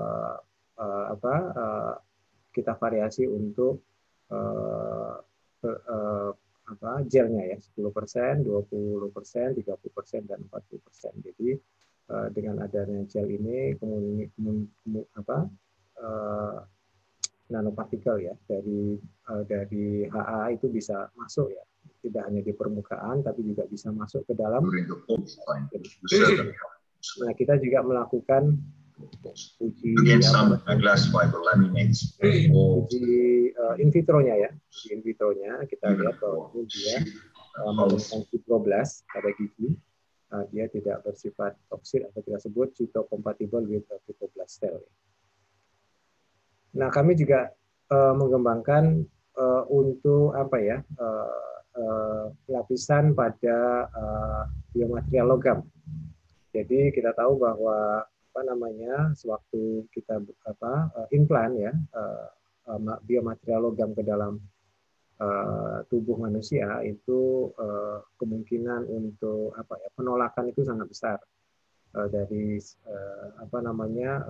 kita variasi untuk gelnya ya, 10%, 20%, 30%, dan 40%. Jadi dengan adanya gel ini nanopartikel ya dari HA itu bisa masuk ya, tidak hanya di permukaan tapi juga bisa masuk ke dalam. Nah, kita juga melakukan uji in vitronya ya. Uji in vitronya kita lihat bahwa ini dia menggunakan fibroblast pada gigi. Dia tidak bersifat toksit atau kita sebut cytocompatible with fibroblast cell. Nah, kami juga mengembangkan untuk apa ya lapisan pada biomaterial logam. Jadi kita tahu bahwa apa namanya sewaktu kita implan ya biomaterial logam ke dalam tubuh manusia itu kemungkinan untuk apa ya penolakan itu sangat besar dari apa namanya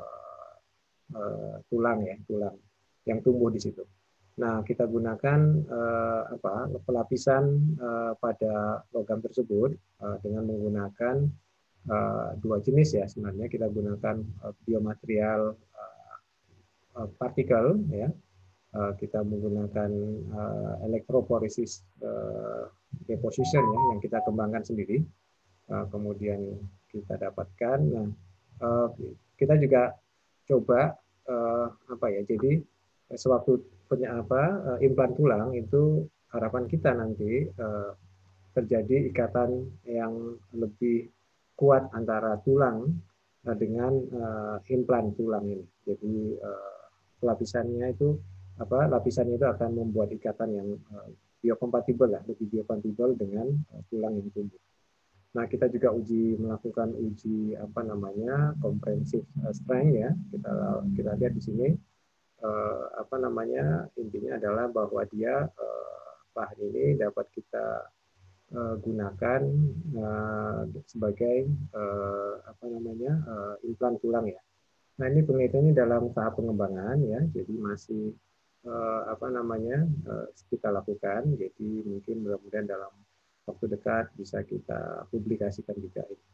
tulang yang tumbuh di situ. Nah, kita gunakan pelapisan pada logam tersebut dengan menggunakan dua jenis ya sebenarnya. Kita gunakan biomaterial partikel ya. Kita menggunakan electrophoresis deposition ya yang kita kembangkan sendiri. Kemudian kita dapatkan. Nah, kita juga coba apa ya. Jadi sewaktu implan tulang itu harapan kita nanti terjadi ikatan yang lebih kuat antara tulang dengan implan tulang ini. Jadi lapisannya itu akan membuat ikatan yang biokompatibel lah, lebih biokompatibel dengan tulang yang tumbuh. Nah, kita juga melakukan uji comprehensive strength ya. Kita lihat di sini intinya adalah bahwa dia bahan ini dapat kita gunakan sebagai implan tulang ya. Nah, ini penelitiannya dalam tahap pengembangan ya, jadi masih kita lakukan. Jadi mungkin mudah-mudahan dalam waktu dekat bisa kita publikasikan juga ini.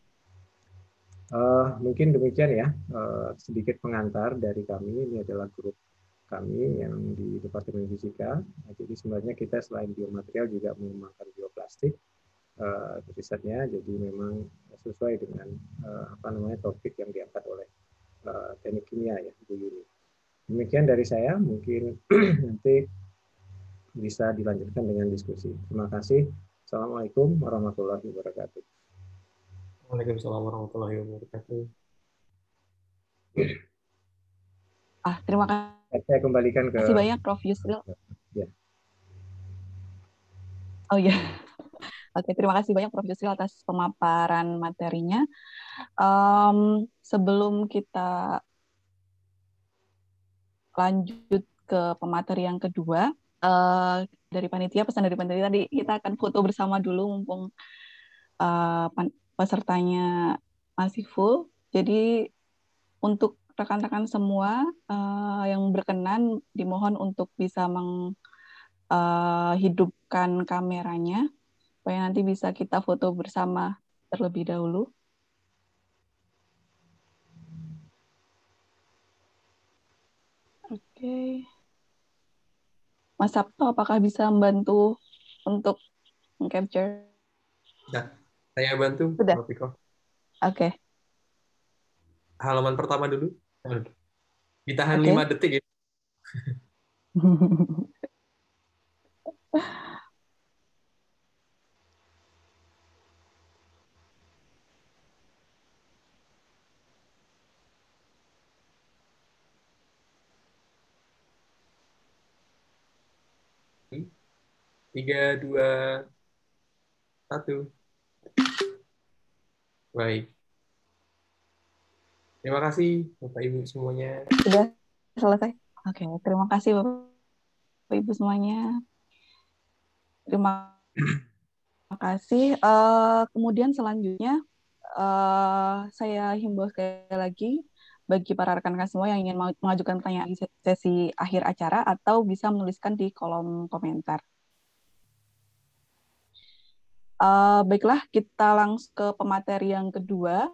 Mungkin demikian ya, sedikit pengantar dari kami. Ini adalah grup kami yang di Departemen Fisika. Jadi sebenarnya kita selain biomaterial juga mengembangkan bioplastik risetnya. Jadi memang sesuai dengan topik yang diangkat oleh teknik kimia ya, Bu Yuni. Demikian dari saya, mungkin nanti bisa dilanjutkan dengan diskusi. Terima kasih. Assalamualaikum warahmatullahi wabarakatuh. Waalaikumsalam warahmatullahi wabarakatuh. Terima Saya kembalikan ke kasih banyak Prof. Yusril. Ya. Oh ya. Oke, terima kasih banyak Prof. Yusril atas pemaparan materinya. Sebelum kita lanjut ke pemateri yang kedua, dari panitia, pesan dari panitia tadi kita akan foto bersama dulu mumpung pesertanya masih full. Jadi untuk rekan-rekan semua yang berkenan dimohon untuk bisa menghidupkan kameranya supaya nanti bisa kita foto bersama terlebih dahulu. Oke. Mas Sabto, apakah bisa membantu untuk meng-capture? Nah, saya bantu. Sudah. Oke. Halaman pertama dulu. Ditahan Oke. 5 detik ya. Tiga, 2, 1. Baik. Terima kasih Bapak Ibu semuanya. Sudah selesai. Oke, terima kasih Bapak Ibu semuanya. Terima kasih. Kemudian selanjutnya saya himbau sekali lagi bagi para rekan-rekan semua yang ingin mengajukan pertanyaan di sesi akhir acara atau bisa menuliskan di kolom komentar. Baiklah, kita langsung ke pemateri yang kedua.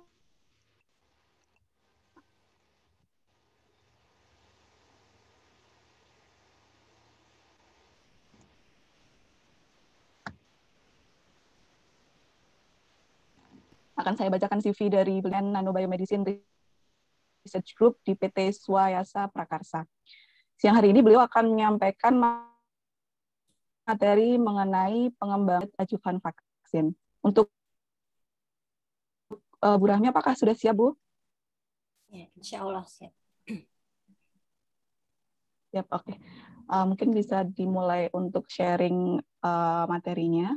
Akan saya bacakan CV dari Brilliant Nanobiomedicine Research Group di PT Swayasa Prakarsa. Siang hari ini beliau akan menyampaikan materi mengenai pengembangan ajuvan vaksin. Untuk Bu Rahmi, apakah sudah siap, Bu? Ya, insya Allah siap. Siap, oke. Mungkin bisa dimulai untuk sharing materinya.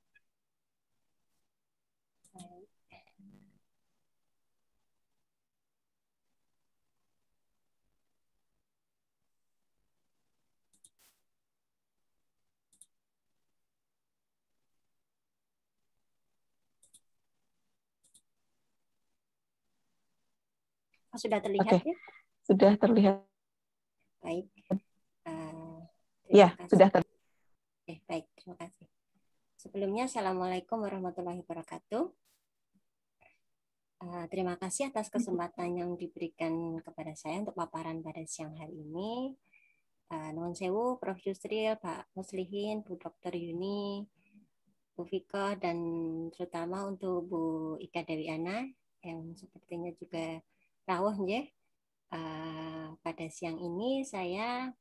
Sudah terlihat ya? Sudah terlihat. Baik. Ya, sudah terlihat. Baik, terima kasih. Sebelumnya, Assalamualaikum warahmatullahi wabarakatuh. Terima kasih atas kesempatan yang diberikan kepada saya untuk paparan pada siang hari ini. Nuhun sewu, Prof. Yusril, Pak Muslihin, Bu Dr. Yuni, Bu Fika, dan terutama untuk Bu Ika Dewi Ana yang sepertinya juga rawuh ya. Pada siang ini saya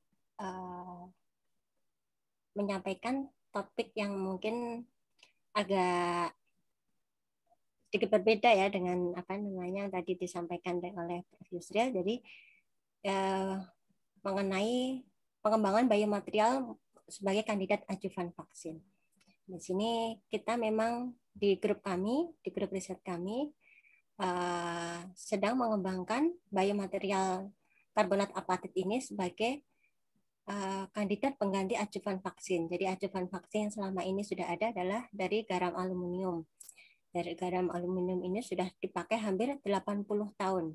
menyampaikan topik yang mungkin agak sedikit berbeda ya dengan apa namanya yang tadi disampaikan oleh Prof. Yusril. Jadi mengenai pengembangan biomaterial sebagai kandidat ajuvan vaksin. Di sini kita memang di grup kami, di grup riset kami sedang mengembangkan biomaterial karbonat apatit ini sebagai kandidat pengganti ajuvan vaksin. Jadi ajuvan vaksin yang selama ini sudah ada adalah dari garam aluminium. Dari garam aluminium ini sudah dipakai hampir 80 tahun.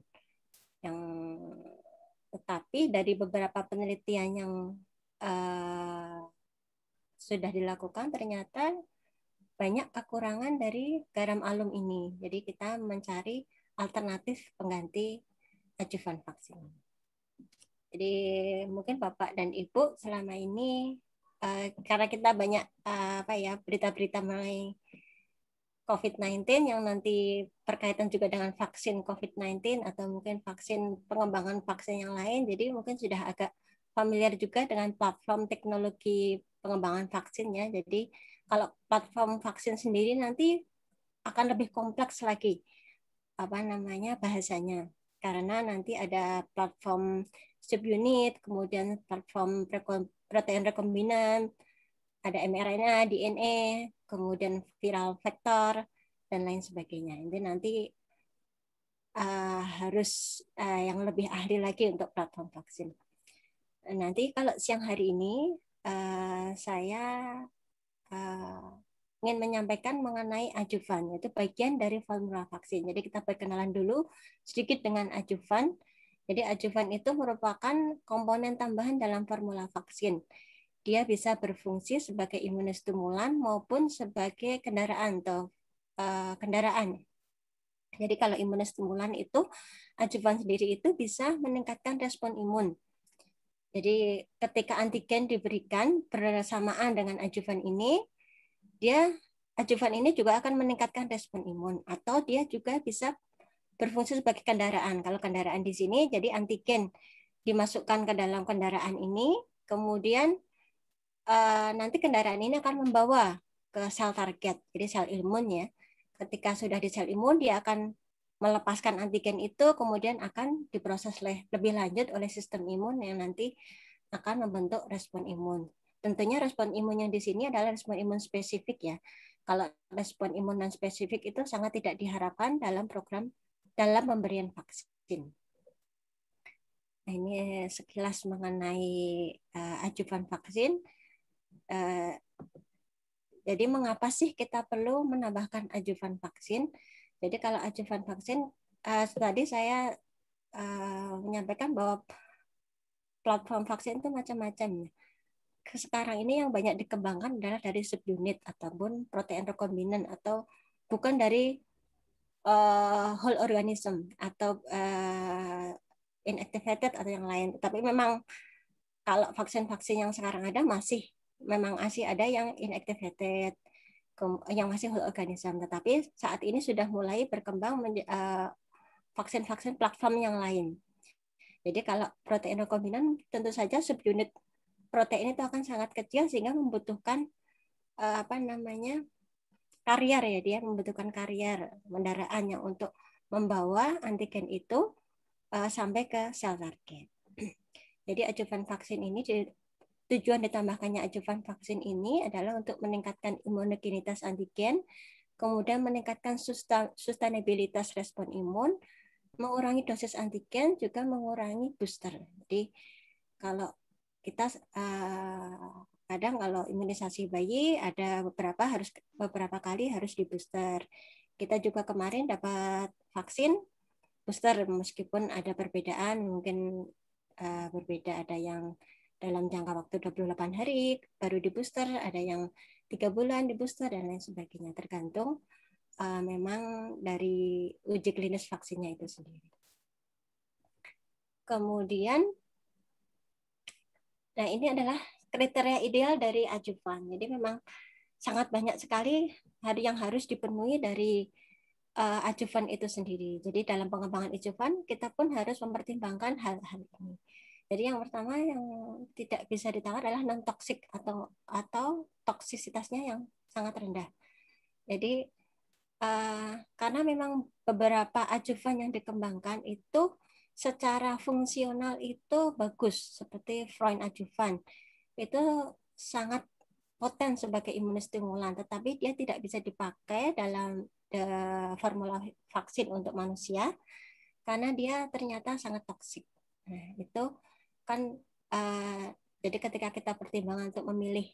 Tetapi dari beberapa penelitian yang sudah dilakukan ternyata banyak kekurangan dari garam alum ini. Jadi kita mencari alternatif pengganti ajuvan vaksin. Jadi mungkin Bapak dan Ibu selama ini karena kita banyak berita-berita mengenai COVID-19 yang nanti berkaitan juga dengan vaksin COVID-19 atau mungkin pengembangan vaksin yang lain, jadi mungkin sudah agak familiar juga dengan platform teknologi pengembangan vaksinnya. Jadi kalau platform vaksin sendiri nanti akan lebih kompleks lagi bahasanya, karena nanti ada platform subunit, kemudian platform protein rekombinan, ada mRNA, DNA, kemudian viral vektor, dan lain sebagainya. Ini nanti harus yang lebih ahli lagi untuk platform vaksin. Nanti kalau siang hari ini saya ingin menyampaikan mengenai ajuvan, yaitu bagian dari formula vaksin. Jadi kita perkenalan dulu sedikit dengan ajuvan. Jadi ajuvan itu merupakan komponen tambahan dalam formula vaksin. Dia bisa berfungsi sebagai imunostimulan maupun sebagai kendaraan atau kendaraan. Jadi kalau imunostimulan itu, ajuvan sendiri itu bisa meningkatkan respon imun. Jadi ketika antigen diberikan bersamaan dengan ajuvan ini, ajuvan ini juga akan meningkatkan respon imun, atau dia juga bisa berfungsi sebagai kendaraan. Kalau kendaraan di sini, jadi antigen dimasukkan ke dalam kendaraan ini, kemudian nanti kendaraan ini akan membawa ke sel target, jadi sel imun ya. Ketika sudah di sel imun, dia akan melepaskan antigen itu, kemudian akan diproses lebih lanjut oleh sistem imun yang nanti akan membentuk respon imun. Tentunya respon imun yang di sini adalah respon imun spesifik ya. Kalau respon imun non spesifik itu sangat tidak diharapkan dalam pemberian vaksin. Nah, ini sekilas mengenai ajuvan vaksin. Jadi mengapa sih kita perlu menambahkan ajuvan vaksin? Jadi kalau ajuvan vaksin, tadi saya menyampaikan bahwa platform vaksin itu macam-macam. Sekarang ini yang banyak dikembangkan adalah dari subunit ataupun protein rekombinan, atau bukan dari whole organism atau inactivated atau yang lain. Tapi memang kalau vaksin-vaksin yang sekarang ada masih ada yang inactivated, yang masih whole organism. Tetapi saat ini sudah mulai berkembang vaksin-vaksin platform yang lain. Jadi kalau protein rekombinan tentu saja subunit protein itu akan sangat kecil sehingga membutuhkan karier ya, dia membutuhkan karier kendaraan yang untuk membawa antigen itu sampai ke sel target. Jadi ajuvan vaksin ini, tujuan ditambahkannya ajuvan vaksin ini adalah untuk meningkatkan imunogenitas antigen, kemudian meningkatkan sustainabilitas respon imun, mengurangi dosis antigen, juga mengurangi booster. Jadi kalau kita kadang kalau imunisasi bayi ada beberapa kali harus di booster. Kita juga kemarin dapat vaksin booster meskipun ada perbedaan, mungkin berbeda, ada yang dalam jangka waktu 28 hari baru di booster, ada yang 3 bulan di booster dan lain sebagainya, tergantung memang dari uji klinis vaksinnya itu sendiri. Kemudian, nah ini adalah kriteria ideal dari ajuvan. Jadi memang sangat banyak sekali yang harus dipenuhi dari ajuvan itu sendiri. Jadi dalam pengembangan ajuvan kita pun harus mempertimbangkan hal-hal ini. Jadi yang pertama yang tidak bisa ditawar adalah non toksik atau toksisitasnya yang sangat rendah. Jadi karena memang beberapa ajuvan yang dikembangkan itu secara fungsional itu bagus, seperti Freund ajuvan itu sangat poten sebagai imunostimulan, tetapi dia tidak bisa dipakai dalam formula vaksin untuk manusia karena dia ternyata sangat toksik. Nah, itu kan jadi ketika kita pertimbangan untuk memilih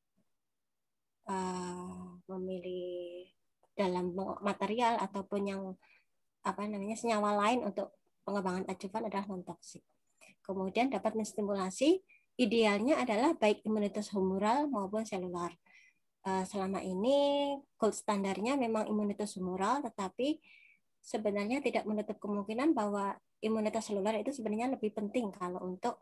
dalam material ataupun yang senyawa lain untuk pengembangan ajuvan adalah non toksik. Kemudian dapat menstimulasi, idealnya adalah baik imunitas humoral maupun selular. Selama ini gold standarnya memang imunitas humoral, tetapi sebenarnya tidak menutup kemungkinan bahwa imunitas selular itu sebenarnya lebih penting kalau untuk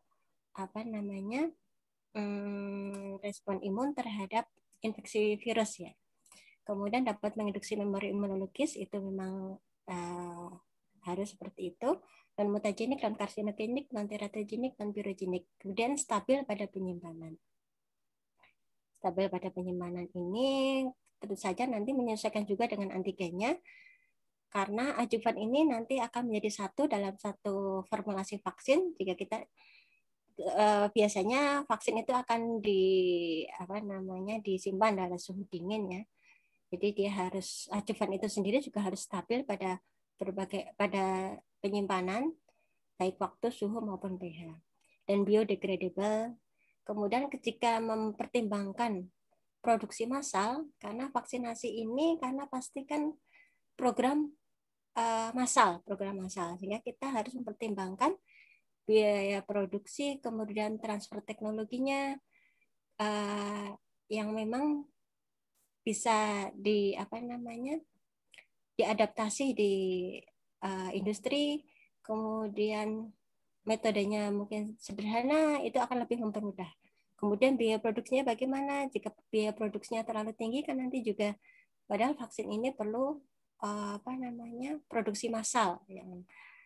respon imun terhadap infeksi virus ya. Kemudian dapat menginduksi memori imunologis, itu memang harus seperti itu, dan mutagenik, dan karsinogenik, non teratogenik, non pirogenik. Kemudian stabil pada penyimpanan. Stabil pada penyimpanan ini tentu saja nanti menyesuaikan juga dengan antigennya, karena ajuvan ini nanti akan menjadi satu dalam satu formulasi vaksin. Jika kita biasanya vaksin itu akan disimpan dalam suhu dingin ya. Jadi dia harus, ajuvan itu sendiri juga harus stabil pada penyimpanan, baik waktu, suhu maupun pH, dan biodegradable. Kemudian ketika mempertimbangkan produksi massal, karena vaksinasi ini karena pastikan program massal, sehingga kita harus mempertimbangkan biaya produksi, kemudian transfer teknologinya yang memang bisa diadaptasi di industri, kemudian metodenya mungkin sederhana, itu akan lebih mempermudah. Kemudian biaya produksinya bagaimana? Jika biaya produksinya terlalu tinggi kan nanti juga, padahal vaksin ini perlu produksi massal yang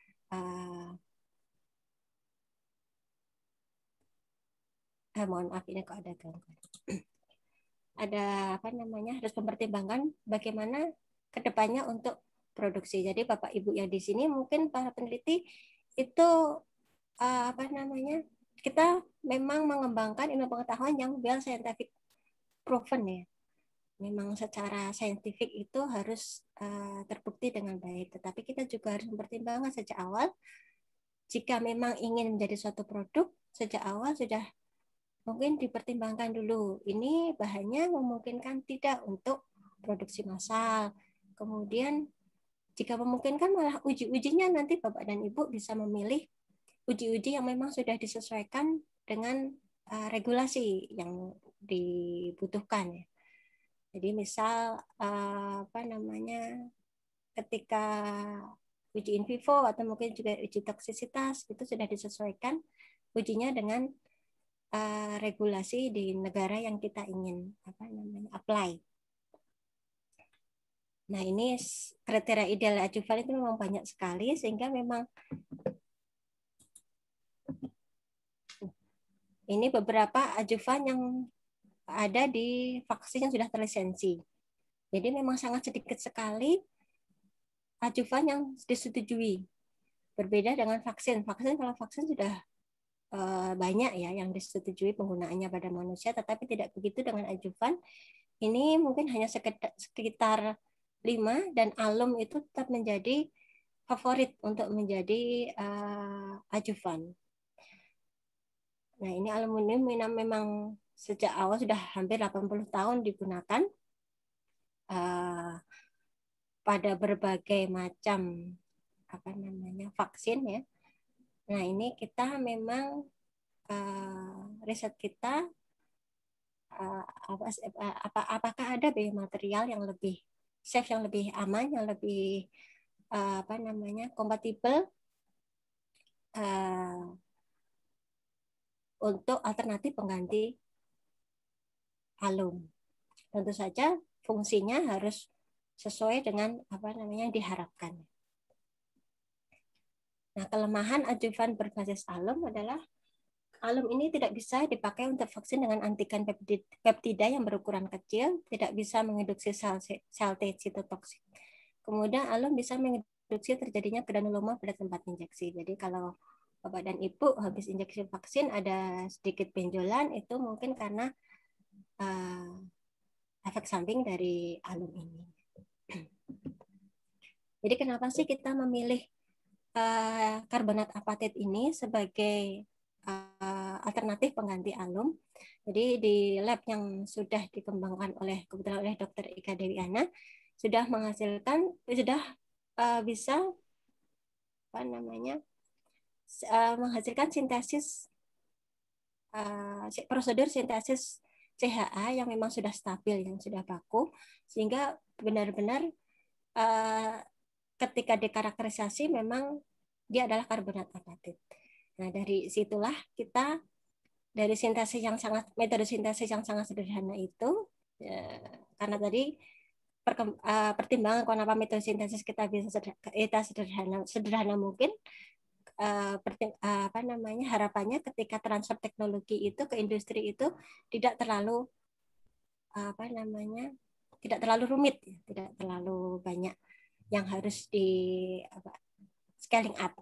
mohon maaf ini kok ada gangguan. Ada harus mempertimbangkan bagaimana kedepannya untuk produksi. Jadi Bapak Ibu yang di sini mungkin para peneliti itu kita memang mengembangkan ilmu pengetahuan yang well scientific proven ya. Memang secara saintifik itu harus terbukti dengan baik. Tetapi kita juga harus mempertimbangkan sejak awal, jika memang ingin menjadi suatu produk, sejak awal sudah mungkin dipertimbangkan dulu, ini bahannya memungkinkan tidak untuk produksi massal. Kemudian jika memungkinkan malah uji-ujinya nanti Bapak dan Ibu bisa memilih uji-uji yang memang sudah disesuaikan dengan regulasi yang dibutuhkan ya. Jadi misal ketika uji in vivo atau mungkin juga uji toksisitas itu sudah disesuaikan ujinya dengan regulasi di negara yang kita ingin apply. Nah, ini kriteria ideal adjuvan itu memang banyak sekali, sehingga memang ini beberapa adjuvan yang ada di vaksin yang sudah terlisensi. Jadi memang sangat sedikit sekali adjuvan yang disetujui. Berbeda dengan vaksin. Kalau vaksin sudah banyak ya yang disetujui penggunaannya pada manusia, tetapi tidak begitu dengan adjuvan. Ini mungkin hanya sekitar 5, dan alum itu tetap menjadi favorit untuk menjadi adjuvan. Nah, ini aluminium memang sejak awal sudah hampir 80 tahun digunakan pada berbagai macam vaksin ya. Nah, ini kita memang riset kita apakah ada biomaterial yang lebih safe, yang lebih aman, yang lebih kompatibel untuk alternatif pengganti alum. Tentu saja fungsinya harus sesuai dengan yang diharapkan. Nah, kelemahan adjuvan berbasis alum adalah alum ini tidak bisa dipakai untuk vaksin dengan antigen peptida yang berukuran kecil, tidak bisa menginduksi sel T sitotoksik. Kemudian alum bisa menginduksi terjadinya granuloma pada tempat injeksi. Jadi kalau Bapak dan Ibu habis injeksi vaksin ada sedikit benjolan, itu mungkin karena efek samping dari alum ini. Jadi kenapa sih kita memilih karbonat apatit ini sebagai alternatif pengganti alum? Jadi di lab yang sudah dikembangkan kebetulan oleh Dr. Ika Dewiana sudah menghasilkan, bisa menghasilkan sintesis prosedur sintesis CHA yang memang sudah stabil, yang sudah baku, sehingga benar-benar ketika dikarakterisasi memang dia adalah karbonat apatit. Nah, dari situlah kita dari metode sintesis yang sangat sederhana itu, karena tadi pertimbangan kenapa metode sintesis kita bisa sederhana mungkin, harapannya ketika transfer teknologi itu ke industri itu tidak terlalu tidak terlalu rumit, tidak terlalu banyak yang harus di scaling up.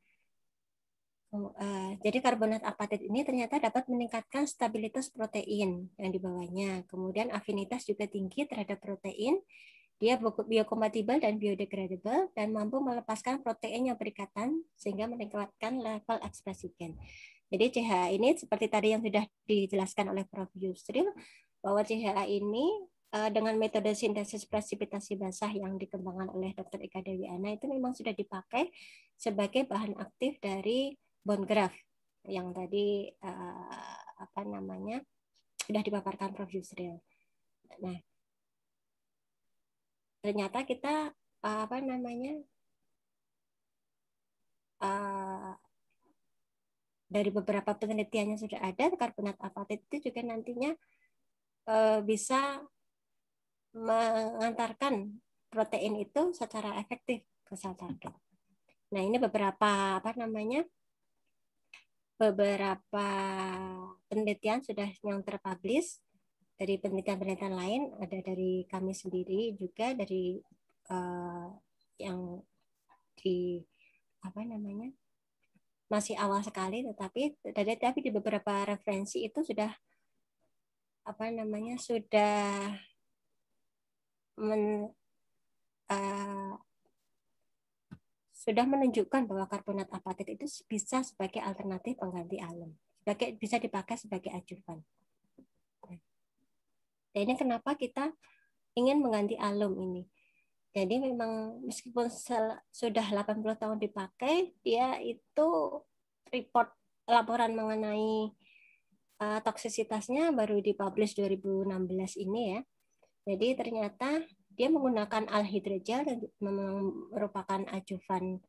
Jadi karbonat apatit ini ternyata dapat meningkatkan stabilitas protein yang dibawanya. Kemudian afinitas juga tinggi terhadap protein. Dia biokompatibel dan biodegradable dan mampu melepaskan protein yang berikatan sehingga meningkatkan level ekspresi gen. Jadi CHA ini seperti tadi yang sudah dijelaskan oleh Prof. Yusril, bahwa CHA ini dengan metode sintesis presipitasi basah yang dikembangkan oleh Dr. Ika Dewiana itu memang sudah dipakai sebagai bahan aktif dari bone graft yang tadi sudah dipaparkan Prof. Yusril. Nah, ternyata kita dari beberapa penelitian yang sudah ada, karbonat apatit itu juga nantinya bisa mengantarkan protein itu secara efektif ke sel target. Nah, ini beberapa penelitian sudah yang terpublish dari penelitian-penelitian lain, ada dari kami sendiri juga, dari yang di masih awal sekali, tetapi di beberapa referensi itu sudah sudah menunjukkan bahwa karbonat apatit itu bisa sebagai alternatif pengganti alum, bisa dipakai sebagai adjuvan. Dan ini kenapa kita ingin mengganti alum ini. Jadi memang meskipun sudah 80 tahun dipakai, dia itu laporan mengenai toksisitasnya baru dipublish 2016 ini ya. Jadi ternyata dia menggunakan alhidrogel dan merupakan adjuvan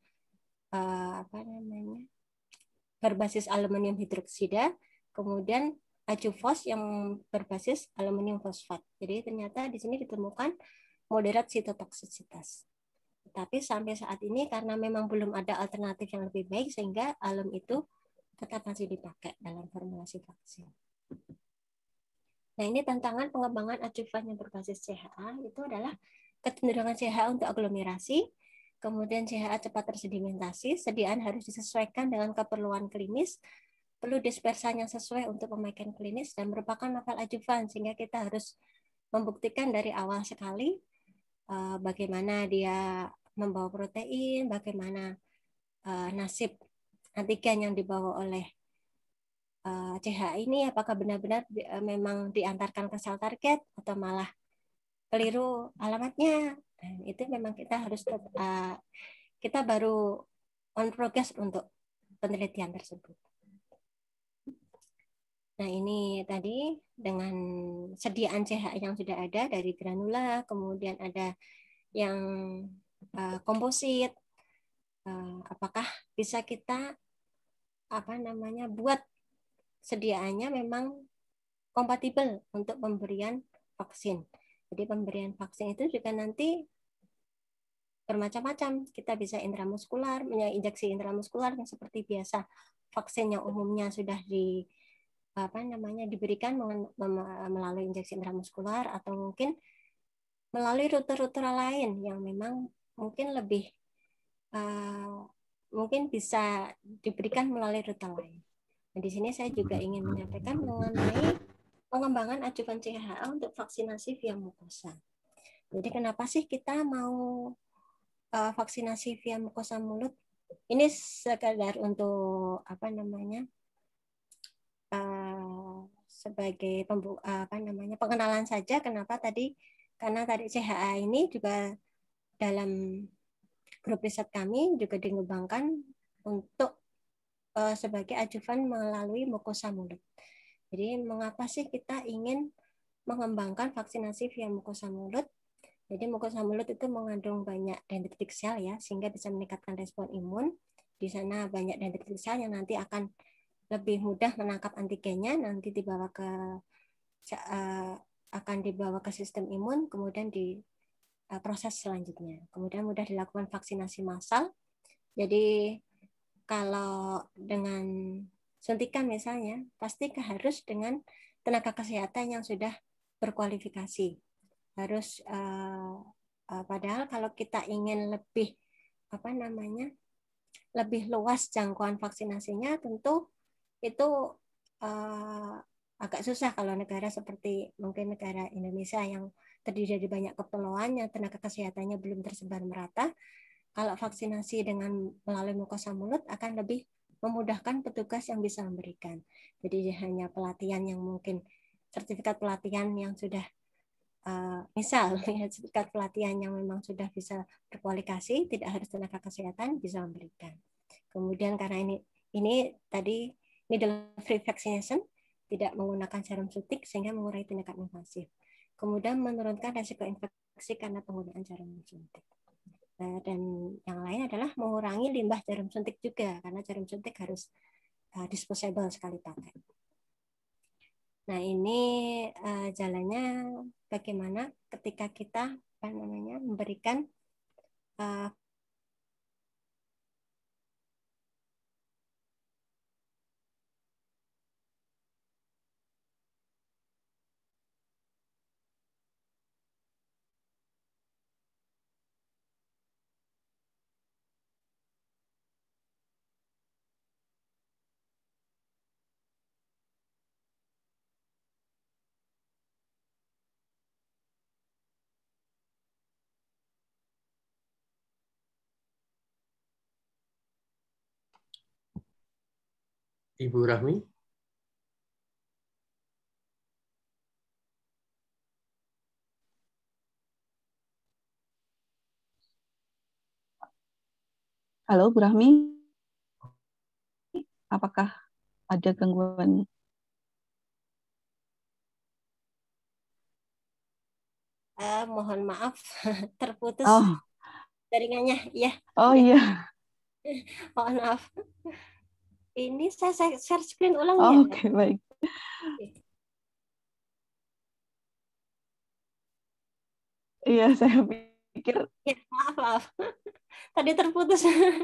berbasis aluminium hidroksida, kemudian adjuvos yang berbasis aluminium fosfat. Jadi ternyata di sini ditemukan moderat sitotoksisitas. Tapi sampai saat ini karena memang belum ada alternatif yang lebih baik sehingga alum itu tetap masih dipakai dalam formulasi vaksin. Nah, ini tantangan pengembangan adjuvan yang berbasis CHA itu adalah kecenderungan CHA untuk aglomerasi, kemudian CHA cepat tersedimentasi, sediaan harus disesuaikan dengan keperluan klinis, perlu dispersan yang sesuai untuk pemakaian klinis, dan merupakan novel adjuvan sehingga kita harus membuktikan dari awal sekali bagaimana dia membawa protein, bagaimana nasib antigen yang dibawa oleh CHA ini, apakah benar-benar memang diantarkan ke sel target atau malah keliru alamatnya. Dan itu memang kita harus kita baru on progress untuk penelitian tersebut. Nah, ini tadi dengan sediaan CHA yang sudah ada dari granula, kemudian ada yang komposit, apakah bisa kita buat sediaannya memang kompatibel untuk pemberian vaksin. Jadi pemberian vaksin itu juga nanti bermacam-macam. Kita bisa intramuskular, injeksi intramuskular yang seperti biasa vaksin yang umumnya sudah diberikan melalui injeksi intramuskular, atau mungkin melalui rute-rute lain yang memang mungkin lebih mungkin bisa diberikan melalui rute lain. Nah, di sini saya juga ingin menyampaikan mengenai pengembangan adjuvan CHA untuk vaksinasi via mukosa. Jadi kenapa sih kita mau vaksinasi via mukosa mulut? Ini sekadar untuk sebagai pengenalan saja. Kenapa tadi? Karena tadi CHA ini juga dalam grup riset kami juga dikembangkan untuk sebagai adjuvan melalui mukosa mulut. Jadi mengapa sih kita ingin mengembangkan vaksinasi via mukosa mulut? Jadi mukosa mulut itu mengandung banyak dendritic cell ya, sehingga bisa meningkatkan respon imun. Di sana banyak dendritic cell yang nanti akan lebih mudah menangkap antigennya, nanti akan dibawa ke sistem imun, kemudian diproses selanjutnya. Kemudian mudah dilakukan vaksinasi massal. Jadi kalau dengan suntikan misalnya, pasti harus dengan tenaga kesehatan yang sudah berkualifikasi. Harus padahal kalau kita ingin lebih lebih luas jangkauan vaksinasinya, tentu itu agak susah kalau negara seperti mungkin negara Indonesia yang terdiri dari banyak kepulauan yang tenaga kesehatannya belum tersebar merata. Kalau vaksinasi dengan melalui mukosa mulut akan lebih memudahkan petugas yang bisa memberikan. Jadi hanya pelatihan yang mungkin sertifikat pelatihan yang sudah misal sertifikat pelatihan yang memang sudah bisa berkualifikasi, tidak harus tenaga kesehatan bisa memberikan. Kemudian karena ini tadi needle free vaccination, tidak menggunakan jarum suntik sehingga mengurangi tindakan invasif. Kemudian menurunkan resiko infeksi karena penggunaan jarum suntik. Dan yang lain adalah mengurangi limbah jarum suntik juga, karena jarum suntik harus disposable sekali pakai. Nah, ini jalannya bagaimana ketika kita memberikan Ibu Rahmi. Halo, Bu Rahmi. Apakah ada gangguan? Mohon maaf, terputus Oh. jaringannya. Ya. Oh iya. Mohon maaf. Ini saya share screen ulang Oh, ya. Oke, baik. Iya, saya pikir. Ya, maaf. Tadi terputus.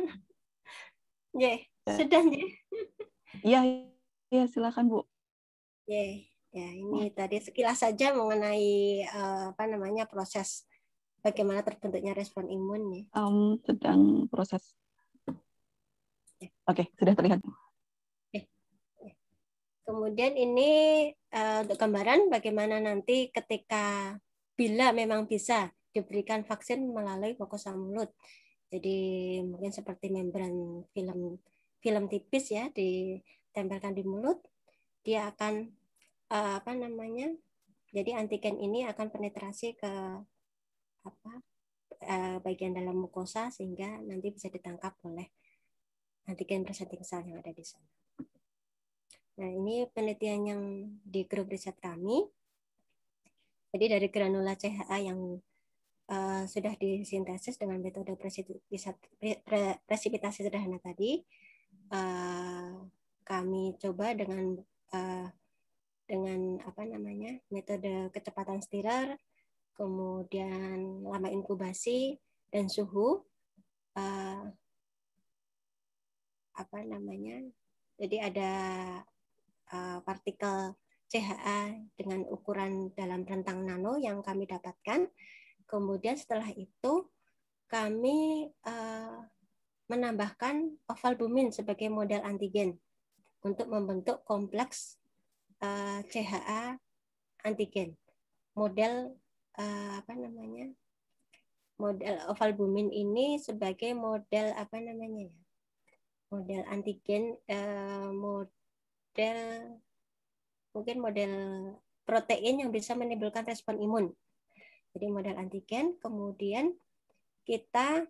Sudah, Iya, iya, silakan Bu. Ya, ini tadi sekilas saja mengenai proses bagaimana terbentuknya respon imun. Sedang proses. Oke, sudah terlihat. Kemudian ini untuk gambaran bagaimana nanti ketika bila memang bisa diberikan vaksin melalui mukosa mulut. Jadi mungkin seperti membran film tipis ya ditempelkan di mulut, dia akan jadi antigen ini akan penetrasi ke bagian dalam mukosa sehingga nanti bisa ditangkap oleh antigen presenting cell yang ada di sana. Nah, ini penelitian yang di grup riset kami. Jadi dari granula CHA yang sudah disintesis dengan metode presipitasi sederhana tadi, kami coba dengan metode kecepatan stirrer, kemudian lama inkubasi dan suhu. Jadi ada partikel CHA dengan ukuran dalam rentang nano yang kami dapatkan. Kemudian setelah itu kami menambahkan ovalbumin sebagai model antigen untuk membentuk kompleks CHA antigen. Model model ovalbumin ini sebagai model model antigen, model protein yang bisa menimbulkan respon imun. Jadi model antigen, kemudian kita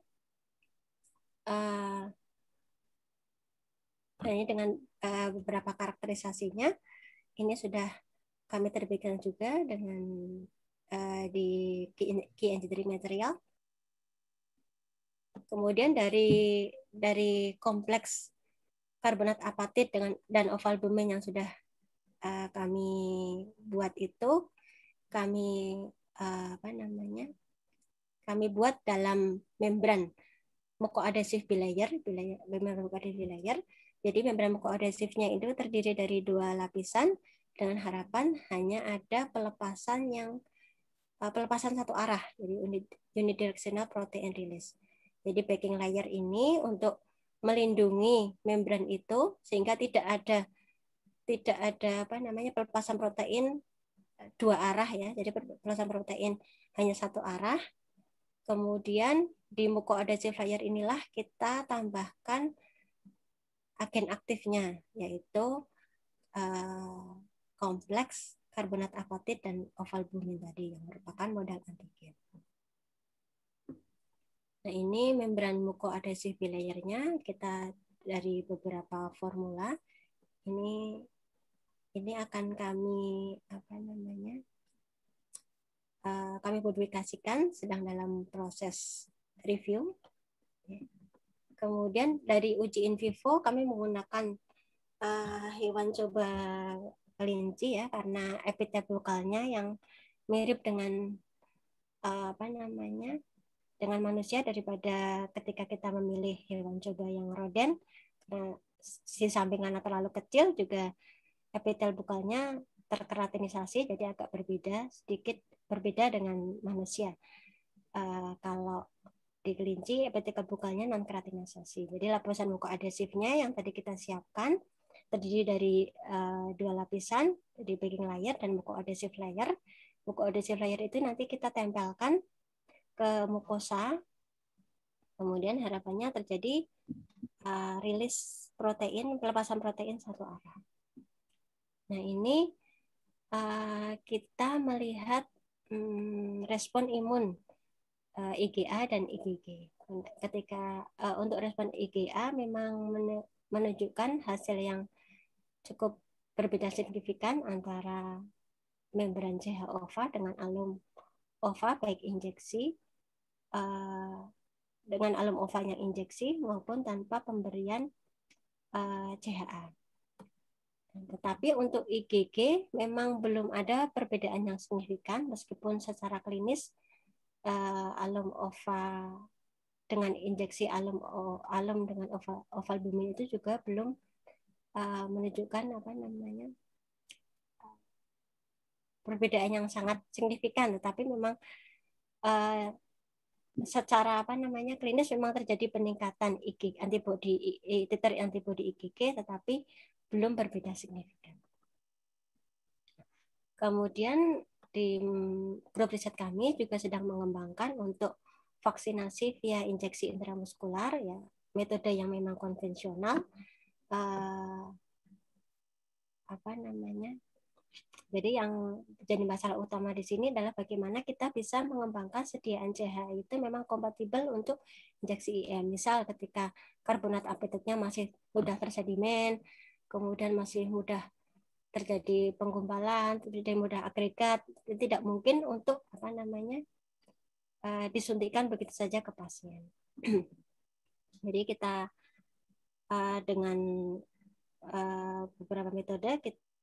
ini dengan beberapa karakterisasinya, ini sudah kami terbitkan juga dengan di key engineering material. Kemudian dari kompleks karbonat apatit dan ovalbumin yang sudah kami buat itu, kami kami buat dalam membran mukoadhesif bilayer. Jadi membran mukoadhesifnya itu terdiri dari 2 lapisan dengan harapan hanya ada pelepasan satu arah, jadi unidirectional protein release. Jadi backing layer ini untuk melindungi membran itu sehingga tidak ada pelepasan protein 2 arah ya. Jadi pelepasan protein hanya satu arah. Kemudian di mukoadhesive layer inilah kita tambahkan agen aktifnya, yaitu kompleks karbonat apatit dan ovalbumin tadi yang merupakan modal antigen. Nah, ini membran mukoadhesive bilayernya kita dari beberapa formula. Ini akan kami kami publikasikan, sedang dalam proses review. Kemudian dari uji in vivo kami menggunakan hewan coba kelinci ya, karena epitel bukalnya yang mirip dengan dengan manusia daripada ketika kita memilih hewan coba yang rodent. Sisi sampingannya terlalu kecil, juga epitel bukalnya terkeratinisasi, jadi agak sedikit berbeda dengan manusia. Kalau di kelinci epitel bukalnya non keratinisasi. Jadi lapisan mukoadhesifnya yang tadi kita siapkan terdiri dari 2 lapisan, di backing layer dan mukoadhesive layer. Mukoadhesive layer itu nanti kita tempelkan ke mukosa, kemudian harapannya terjadi rilis protein, pelepasan protein satu arah. Nah, ini kita melihat respon imun IgA dan IgG. Ketika untuk respon IgA memang menunjukkan hasil yang cukup berbeda signifikan antara membran CH-OVA dengan alum OVA baik injeksi dengan alum OVA yang injeksi maupun tanpa pemberian CHA. Tetapi untuk IgG memang belum ada perbedaan yang signifikan, meskipun secara klinis alum ova dengan injeksi alum dengan ovalbumin itu juga belum menunjukkan perbedaan yang sangat signifikan, tetapi memang secara klinis memang terjadi peningkatan titer antibodi IgG, tetapi belum berbeda signifikan. Kemudian di grup riset kami juga sedang mengembangkan untuk vaksinasi via injeksi intramuskular, ya, metode yang memang konvensional. Jadi yang jadi masalah utama di sini adalah bagaimana kita bisa mengembangkan sediaan CHA itu memang kompatibel untuk injeksi IM. Misal ketika karbonat apetitnya masih mudah tersedimen, kemudian masih mudah terjadi penggumpalan, tidak mudah agregat, tidak mungkin untuk disuntikkan begitu saja ke pasien. Jadi kita dengan beberapa metode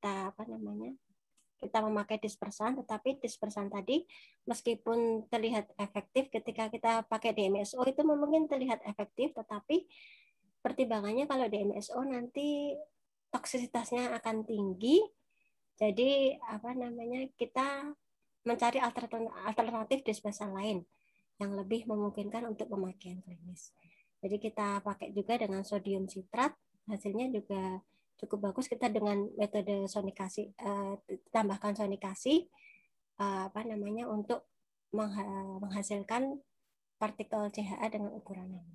kita memakai dispersan, tetapi dispersan tadi meskipun terlihat efektif ketika kita pakai DMSO itu mungkin terlihat efektif, tetapi pertimbangannya kalau DMSO nanti toksisitasnya akan tinggi. Jadi kita mencari alternatif dispersan lain yang lebih memungkinkan untuk pemakaian klinis. Jadi kita pakai juga dengan sodium sitrat, hasilnya juga cukup bagus. Kita dengan metode sonikasi, tambahkan sonikasi untuk menghasilkan partikel CHA dengan ukuran nano.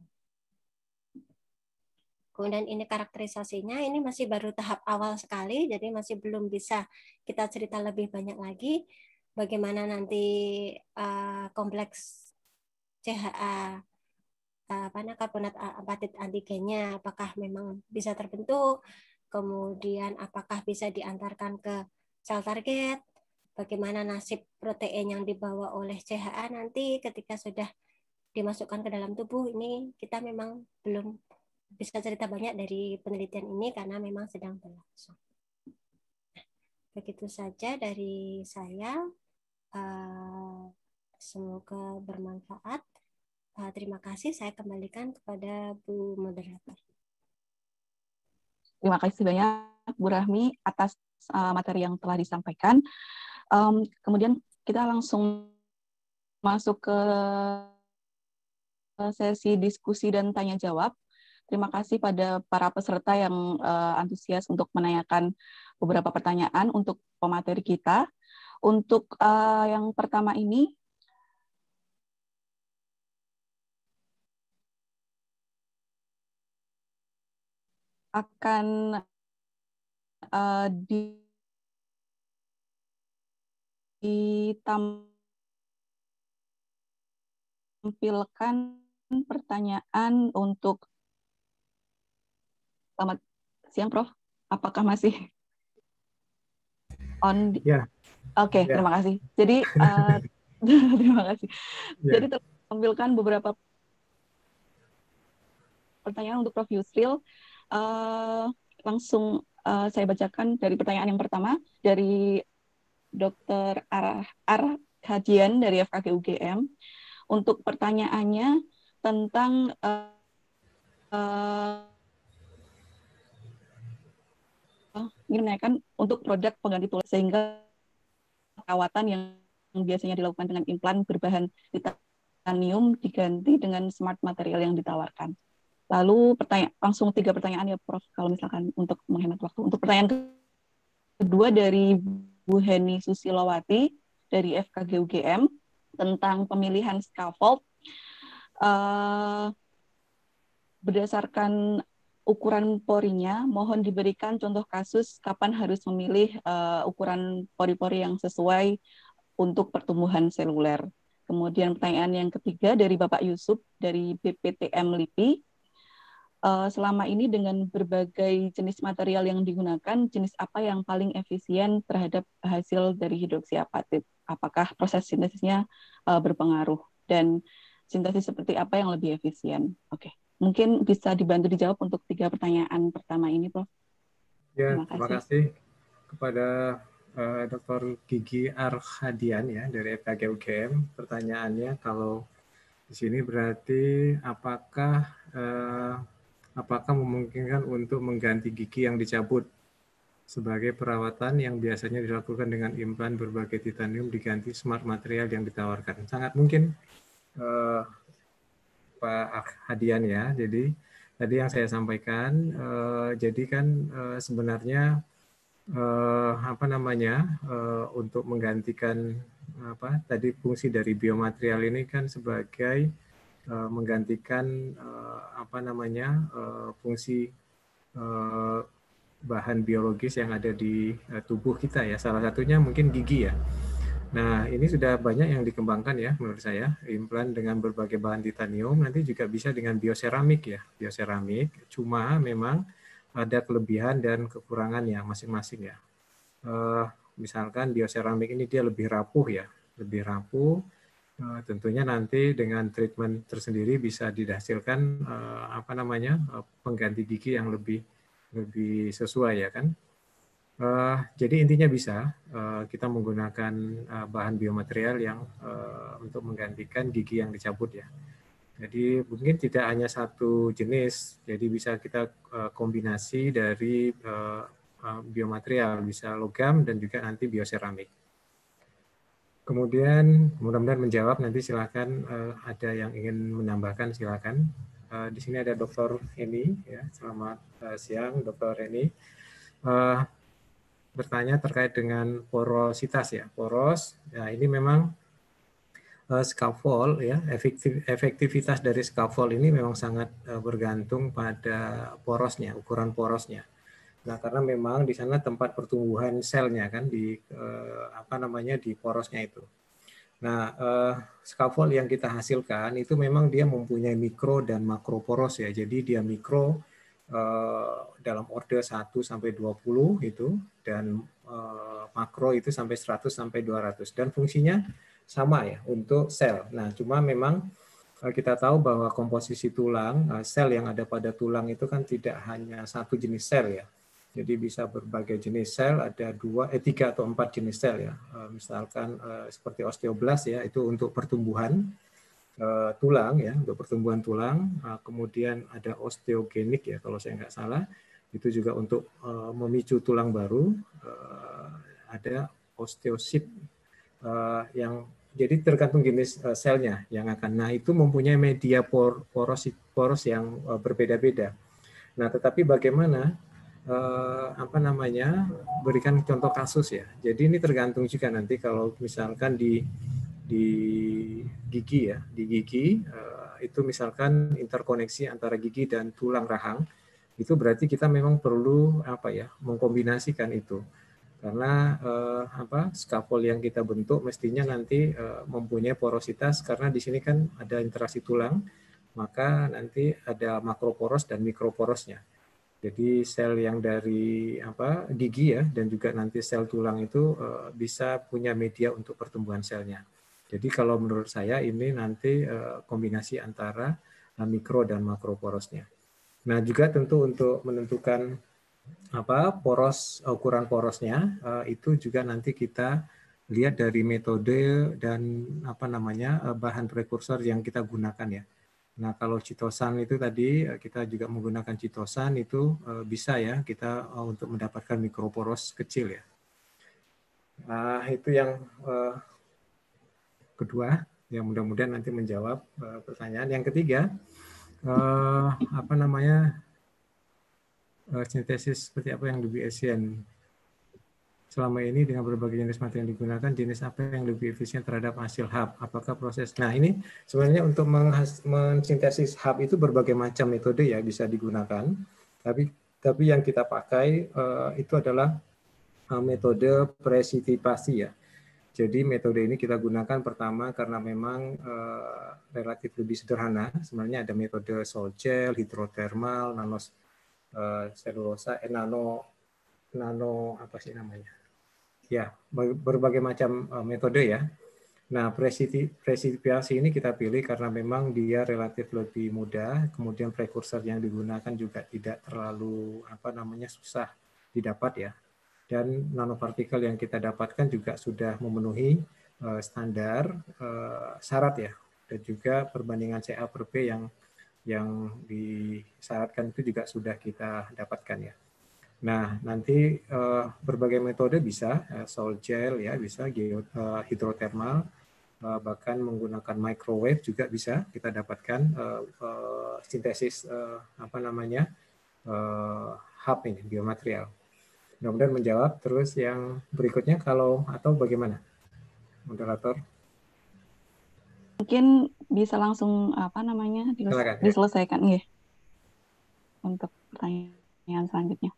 Kemudian ini karakterisasinya, ini masih baru tahap awal sekali, jadi masih belum bisa kita cerita lebih banyak lagi bagaimana nanti kompleks CHA karbonat apatit antigennya apakah memang bisa terbentuk, kemudian apakah bisa diantarkan ke sel target, bagaimana nasib protein yang dibawa oleh CHA nanti ketika sudah dimasukkan ke dalam tubuh. Ini kita memang belum bisa cerita banyak dari penelitian ini karena memang sedang berlangsung. Begitu saja dari saya. Semoga bermanfaat. Terima kasih. Saya kembalikan kepada Bu Moderator. Terima kasih banyak Bu Rahmi atas materi yang telah disampaikan. Kemudian kita langsung masuk ke sesi diskusi dan tanya jawab. Terima kasih pada para peserta yang antusias untuk menanyakan beberapa pertanyaan untuk pemateri kita. Untuk yang pertama ini, akan ditampilkan pertanyaan untuk. Selamat siang, Prof. Apakah masih on? Ya. Oke, Ya. Terima kasih. Jadi, terima kasih. Ya. Jadi tampilkan beberapa pertanyaan untuk Prof. Yusril. Langsung saya bacakan dari pertanyaan yang pertama dari Dr. Arhadian dari FKG UGM. Untuk pertanyaannya tentang ingin menanyakan untuk produk pengganti tulang sehingga perawatan yang biasanya dilakukan dengan implan berbahan titanium diganti dengan smart material yang ditawarkan. Lalu langsung 3 pertanyaan ya Prof, kalau misalkan untuk menghemat waktu. Untuk pertanyaan kedua dari Bu Heni Susilowati dari FKG UGM tentang pemilihan scaffold. Berdasarkan ukuran porinya, mohon diberikan contoh kasus kapan harus memilih ukuran pori-pori yang sesuai untuk pertumbuhan seluler. Kemudian pertanyaan yang ketiga dari Bapak Yusuf dari BPTM LIPI. Selama ini dengan berbagai jenis material yang digunakan, jenis apa yang paling efisien terhadap hasil dari hidroksi apatit? Apakah proses sintesisnya berpengaruh? Dan sintesis seperti apa yang lebih efisien? Oke. Mungkin bisa dibantu dijawab untuk 3 pertanyaan pertama ini, Prof. Ya, terima kasih kepada Dr. Gigi Arhadian ya dari FKG UGM. Pertanyaannya kalau di sini berarti apakah memungkinkan untuk mengganti gigi yang dicabut sebagai perawatan yang biasanya dilakukan dengan implan berbagai titanium diganti smart material yang ditawarkan? Sangat mungkin, Pak Hadian ya. Jadi tadi yang saya sampaikan, jadi kan sebenarnya untuk menggantikan tadi fungsi dari biomaterial ini kan sebagai menggantikan fungsi bahan biologis yang ada di tubuh kita ya. Salah satunya mungkin gigi ya. Nah, ini sudah banyak yang dikembangkan ya menurut saya. Implan dengan berbagai bahan titanium, nanti juga bisa dengan bioseramik ya. Bioseramik, cuma memang ada kelebihan dan kekurangannya masing-masing ya. Misalkan bioseramik ini dia lebih rapuh ya. Lebih rapuh, tentunya nanti dengan treatment tersendiri bisa dihasilkan pengganti gigi yang lebih sesuai ya kan. Jadi intinya bisa kita menggunakan bahan biomaterial yang untuk menggantikan gigi yang dicabut ya. Jadi mungkin tidak hanya satu jenis, jadi bisa kita kombinasi dari biomaterial, bisa logam dan juga nanti bioseramik. Kemudian mudah-mudahan menjawab, nanti silakan ada yang ingin menambahkan silakan. Di sini ada Dr. Eni ya. Selamat siang Dr. Eni. Bertanya terkait dengan porositas ya. Poros ya, ini memang scaffold ya, efektivitas dari scaffold ini memang sangat bergantung pada porosnya, ukuran porosnya. Nah, karena memang di sana tempat pertumbuhan selnya kan di di porosnya itu. Nah, scaffold yang kita hasilkan itu memang dia mempunyai mikro dan makro poros ya. Jadi dia mikro dalam order 1 sampai 20 itu, dan makro itu sampai 100 sampai 200, dan fungsinya sama ya untuk sel. Nah, cuma memang kita tahu bahwa komposisi tulang, sel yang ada pada tulang itu kan tidak hanya satu jenis sel ya. Jadi bisa berbagai jenis sel, ada 3 atau 4 jenis sel ya. Misalkan seperti osteoblas ya, itu untuk pertumbuhan tulang ya, untuk pertumbuhan tulang. Kemudian ada osteogenik ya, kalau saya nggak salah, itu juga untuk memicu tulang baru. Ada osteosit yang jadi tergantung jenis selnya yang akan. Nah, itu mempunyai media poros yang berbeda-beda. Nah, tetapi bagaimana berikan contoh kasus ya. Jadi ini tergantung juga nanti kalau misalkan di gigi ya, di gigi itu misalkan interkoneksi antara gigi dan tulang rahang, itu berarti kita memang perlu mengkombinasikan itu. Karena scaffold yang kita bentuk mestinya nanti mempunyai porositas, karena di sini kan ada interaksi tulang, maka nanti ada makroporos dan mikroporosnya. Jadi sel yang dari gigi ya, dan juga nanti sel tulang itu bisa punya media untuk pertumbuhan selnya. Jadi kalau menurut saya ini nanti kombinasi antara mikro dan makroporosnya. Nah, juga tentu untuk menentukan ukuran porosnya itu juga nanti kita lihat dari metode dan bahan prekursor yang kita gunakan ya. Nah, kalau chitosan itu tadi kita juga menggunakan chitosan, itu bisa ya kita untuk mendapatkan mikroporos kecil ya. Itu yang kedua, yang mudah-mudahan nanti menjawab pertanyaan. Yang ketiga, sintesis seperti apa yang lebih efisien selama ini dengan berbagai jenis material yang digunakan, jenis apa yang lebih efisien terhadap hasil hub? Apakah proses? Nah, ini sebenarnya untuk mensintesis hub itu berbagai macam metode ya bisa digunakan. Tapi yang kita pakai itu adalah metode presitipasi ya. Jadi metode ini kita gunakan pertama karena memang relatif lebih sederhana. Sebenarnya ada metode sol gel, hidrotermal, selulosa, nano apa sih namanya? Ya, berbagai macam metode ya. Nah, presitipasi ini kita pilih karena memang dia relatif lebih mudah, kemudian prekursor yang digunakan juga tidak terlalu susah didapat ya. dan nanopartikel yang kita dapatkan juga sudah memenuhi standar syarat ya, dan juga perbandingan CA per P yang disyaratkan itu juga sudah kita dapatkan ya. Nah, nanti berbagai metode bisa, sol gel ya, bisa hidrotermal, bahkan menggunakan microwave juga bisa kita dapatkan sintesis hub ini biomaterial. Mudah-mudahan menjawab. Terus yang berikutnya atau bagaimana, moderator? Mungkin bisa langsung Silakan, diselesaikan ya. Untuk pertanyaan selanjutnya.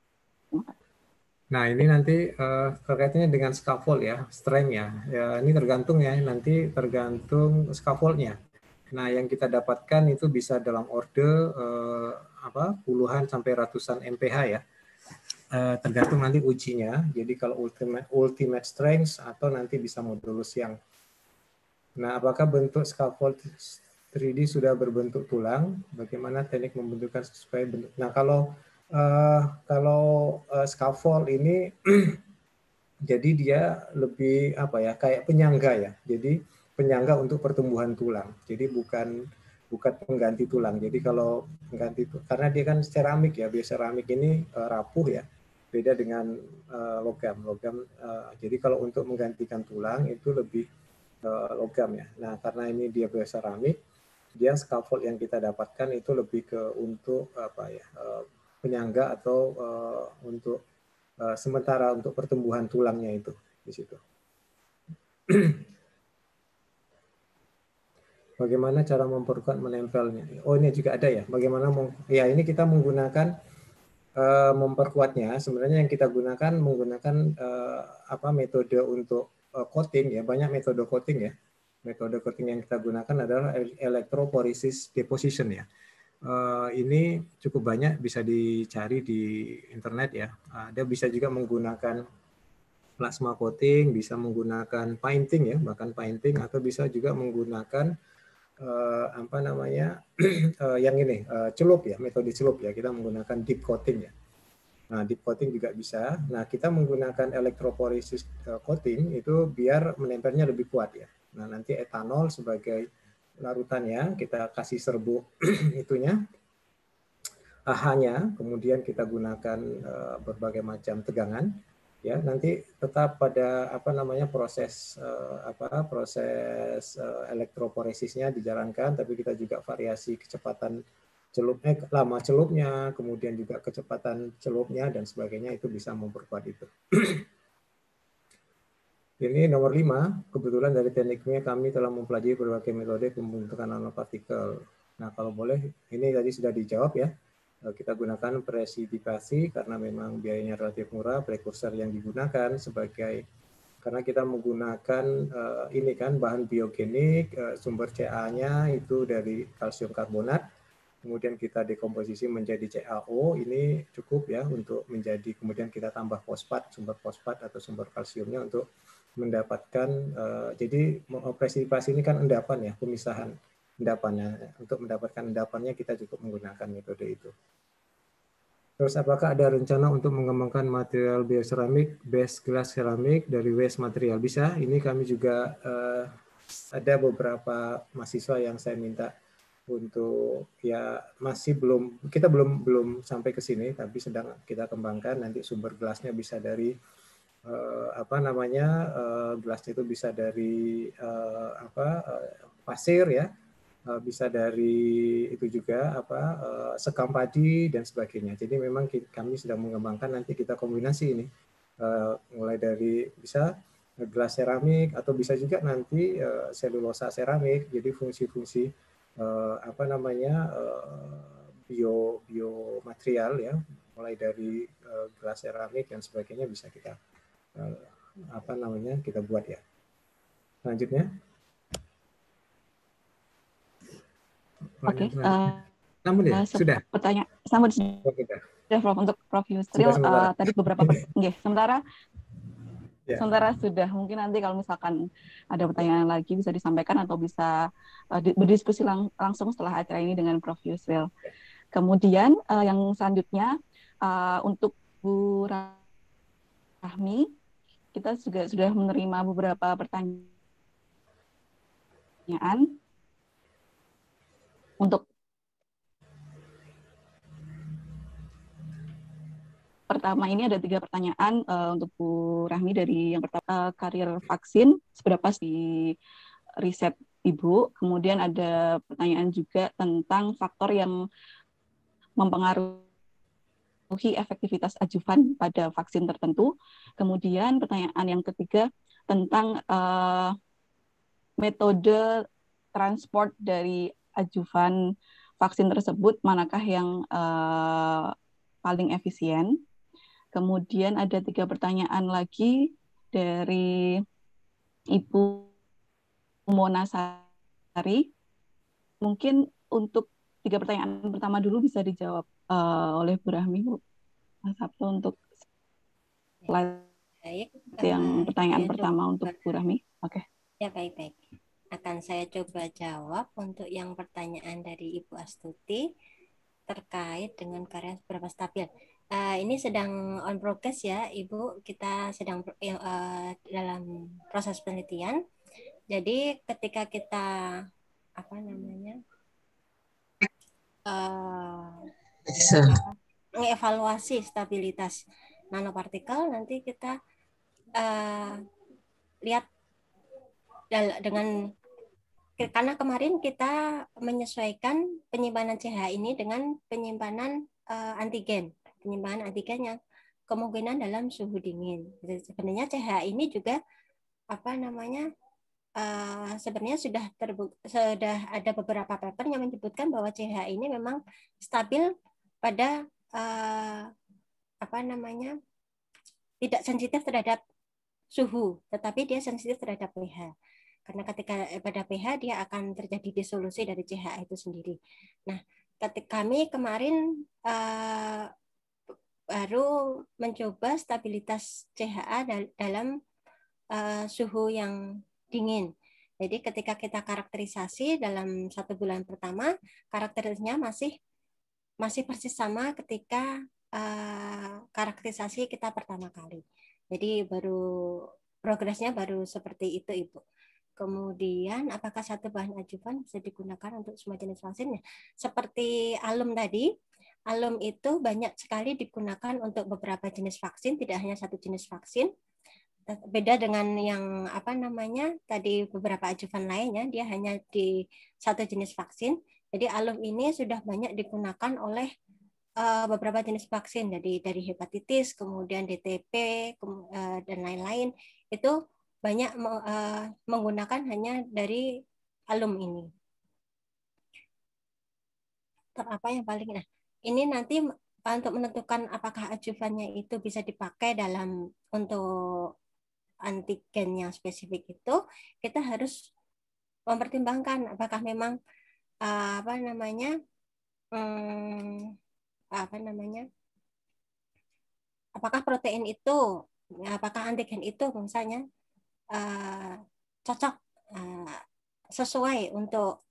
Nah, ini nanti terkaitannya dengan scaffold ya, strength ya. Ini tergantung ya, nanti tergantung scaffoldnya. Nah, yang kita dapatkan itu bisa dalam order puluhan sampai ratusan MPH ya. Tergantung nanti ujinya. Jadi kalau ultimate strength atau nanti bisa modulus yang. Nah, apakah bentuk scaffold 3D sudah berbentuk tulang? Bagaimana teknik membentukkan supaya bentuk? Nah, kalau scaffold ini jadi dia lebih kayak penyangga ya. Jadi penyangga untuk pertumbuhan tulang. Jadi bukan pengganti tulang. Jadi kalau pengganti karena dia kan seramik ya, biasa seramik ini rapuh ya. Beda dengan logam. Jadi kalau untuk menggantikan tulang itu lebih logam ya. Nah, karena ini dia biasa seramik, dia scaffold yang kita dapatkan itu lebih untuk penyangga atau untuk sementara untuk pertumbuhan tulangnya itu di situ. Bagaimana cara memperkuat menempelnya? Oh, ini juga ada ya. Bagaimana ini kita menggunakan memperkuatnya. Sebenarnya yang kita menggunakan metode untuk coating ya. Banyak metode coating ya. Metode coating yang kita gunakan adalah electrophoresis deposition ya. Ini cukup banyak, bisa dicari di internet ya. Ada bisa juga menggunakan plasma coating, bisa menggunakan painting ya, bahkan painting, atau bisa juga menggunakan yang ini celup ya, metode celup ya. Kita menggunakan deep coating ya. Nah, deep coating juga bisa. Nah, kita menggunakan electrophoresis coating itu biar menempelnya lebih kuat ya. Nah, nanti etanol sebagai larutannya kita kasih serbuk itunya AH-nya, kemudian kita gunakan berbagai macam tegangan ya, nanti tetap pada proses electrophoresisnya dijalankan, tapi kita juga variasi kecepatan lama celupnya, kemudian juga kecepatan celupnya dan sebagainya, itu bisa memperkuat itu. Ini nomor 5, kebetulan dari tekniknya kami telah mempelajari berbagai metode pembentukan nanopartikel. Nah, kalau boleh, ini tadi sudah dijawab ya. Kita gunakan presipitasi karena memang biayanya relatif murah, prekursor yang digunakan karena kita menggunakan ini kan bahan biogenik, sumber CA-nya itu dari kalsium karbonat, kemudian kita dekomposisi menjadi CaO, ini cukup ya untuk menjadi, kemudian kita tambah fosfat, sumber fosfat atau sumber kalsiumnya untuk mendapatkan, jadi presipitasi ini kan endapan ya, pemisahan endapannya. Untuk mendapatkan endapannya kita cukup menggunakan metode itu. Terus apakah ada rencana untuk mengembangkan material bioseramik, base glass ceramik dari waste material? Bisa, ini kami juga ada beberapa mahasiswa yang saya minta untuk kita belum sampai ke sini, tapi sedang kita kembangkan. Nanti sumber gelasnya bisa dari gelasnya itu bisa dari pasir ya, bisa dari itu juga sekam padi dan sebagainya. Jadi memang kami sedang mengembangkan, nanti kita kombinasi ini mulai dari bisa gelas seramik atau bisa juga nanti selulosa seramik. Jadi fungsi-fungsi biomaterial ya, mulai dari gelas seramik dan sebagainya bisa kita kita buat ya. Selanjutnya. Oke. Namun ya, sudah. Pertanyaan sudah Prof, untuk Prof Yusril tadi beberapa sementara sudah. Mungkin nanti kalau misalkan ada pertanyaan lagi bisa disampaikan atau bisa berdiskusi langsung setelah acara ini dengan Prof Yusril. Kemudian yang selanjutnya untuk Bu Rahmi, kita juga sudah menerima beberapa pertanyaan. Untuk pertama ini ada 3 pertanyaan untuk Bu Rahmi. Dari yang pertama, karir vaksin seberapa di riset Ibu. Kemudian ada pertanyaan juga tentang faktor yang mempengaruhi efektivitas adjuvan pada vaksin tertentu. Kemudian pertanyaan yang ketiga tentang metode transport dari adjuvan vaksin tersebut, manakah yang paling efisien. Kemudian ada 3 pertanyaan lagi dari Ibu Monasari. Mungkin untuk 3 pertanyaan pertama dulu bisa dijawab oleh Bu Rahmi, Bu. Mas Sabto untuk slide yang pertanyaan pertama untuk Bu Rahmi. Oke. Ya, baik-baik. Akan saya coba jawab untuk yang pertanyaan dari Ibu Astuti terkait dengan karya seberapa stabil. Ini sedang on progress ya, Ibu. Kita sedang dalam proses penelitian. Jadi ketika kita mengevaluasi stabilitas nanopartikel, nanti kita lihat dengan, karena kemarin kita menyesuaikan penyimpanan CH ini dengan penyimpanan antigen. Penyimpanan antigen yang kemungkinan dalam suhu dingin. Jadi sebenarnya CH ini juga sebenarnya sudah ada beberapa paper yang menyebutkan bahwa CH ini memang stabil pada tidak sensitif terhadap suhu, tetapi dia sensitif terhadap pH. Karena ketika pada pH dia akan terjadi disolusi dari CH itu sendiri. Nah, ketika kami kemarin baru mencoba stabilitas CHA dalam suhu yang dingin. Jadi ketika kita karakterisasi dalam 1 bulan pertama, karakterisnya masih persis sama ketika karakterisasi kita pertama kali. Jadi progresnya baru seperti itu, Ibu. Kemudian apakah satu bahan adjuvan bisa digunakan untuk semua jenis vaksinnya? Seperti alum tadi, alum itu banyak sekali digunakan untuk beberapa jenis vaksin, tidak hanya satu jenis vaksin. Beda dengan yang tadi beberapa adjuvan lainnya, dia hanya di satu jenis vaksin. Jadi alum ini sudah banyak digunakan oleh beberapa jenis vaksin, dari hepatitis, kemudian DTP, dan lain-lain. Itu banyak menggunakan hanya dari alum ini. Apa yang paling ini nanti untuk menentukan apakah adjuvannya itu bisa dipakai untuk antigen yang spesifik itu, kita harus mempertimbangkan apakah memang apakah protein itu, apakah antigen itu misalnya cocok sesuai untuk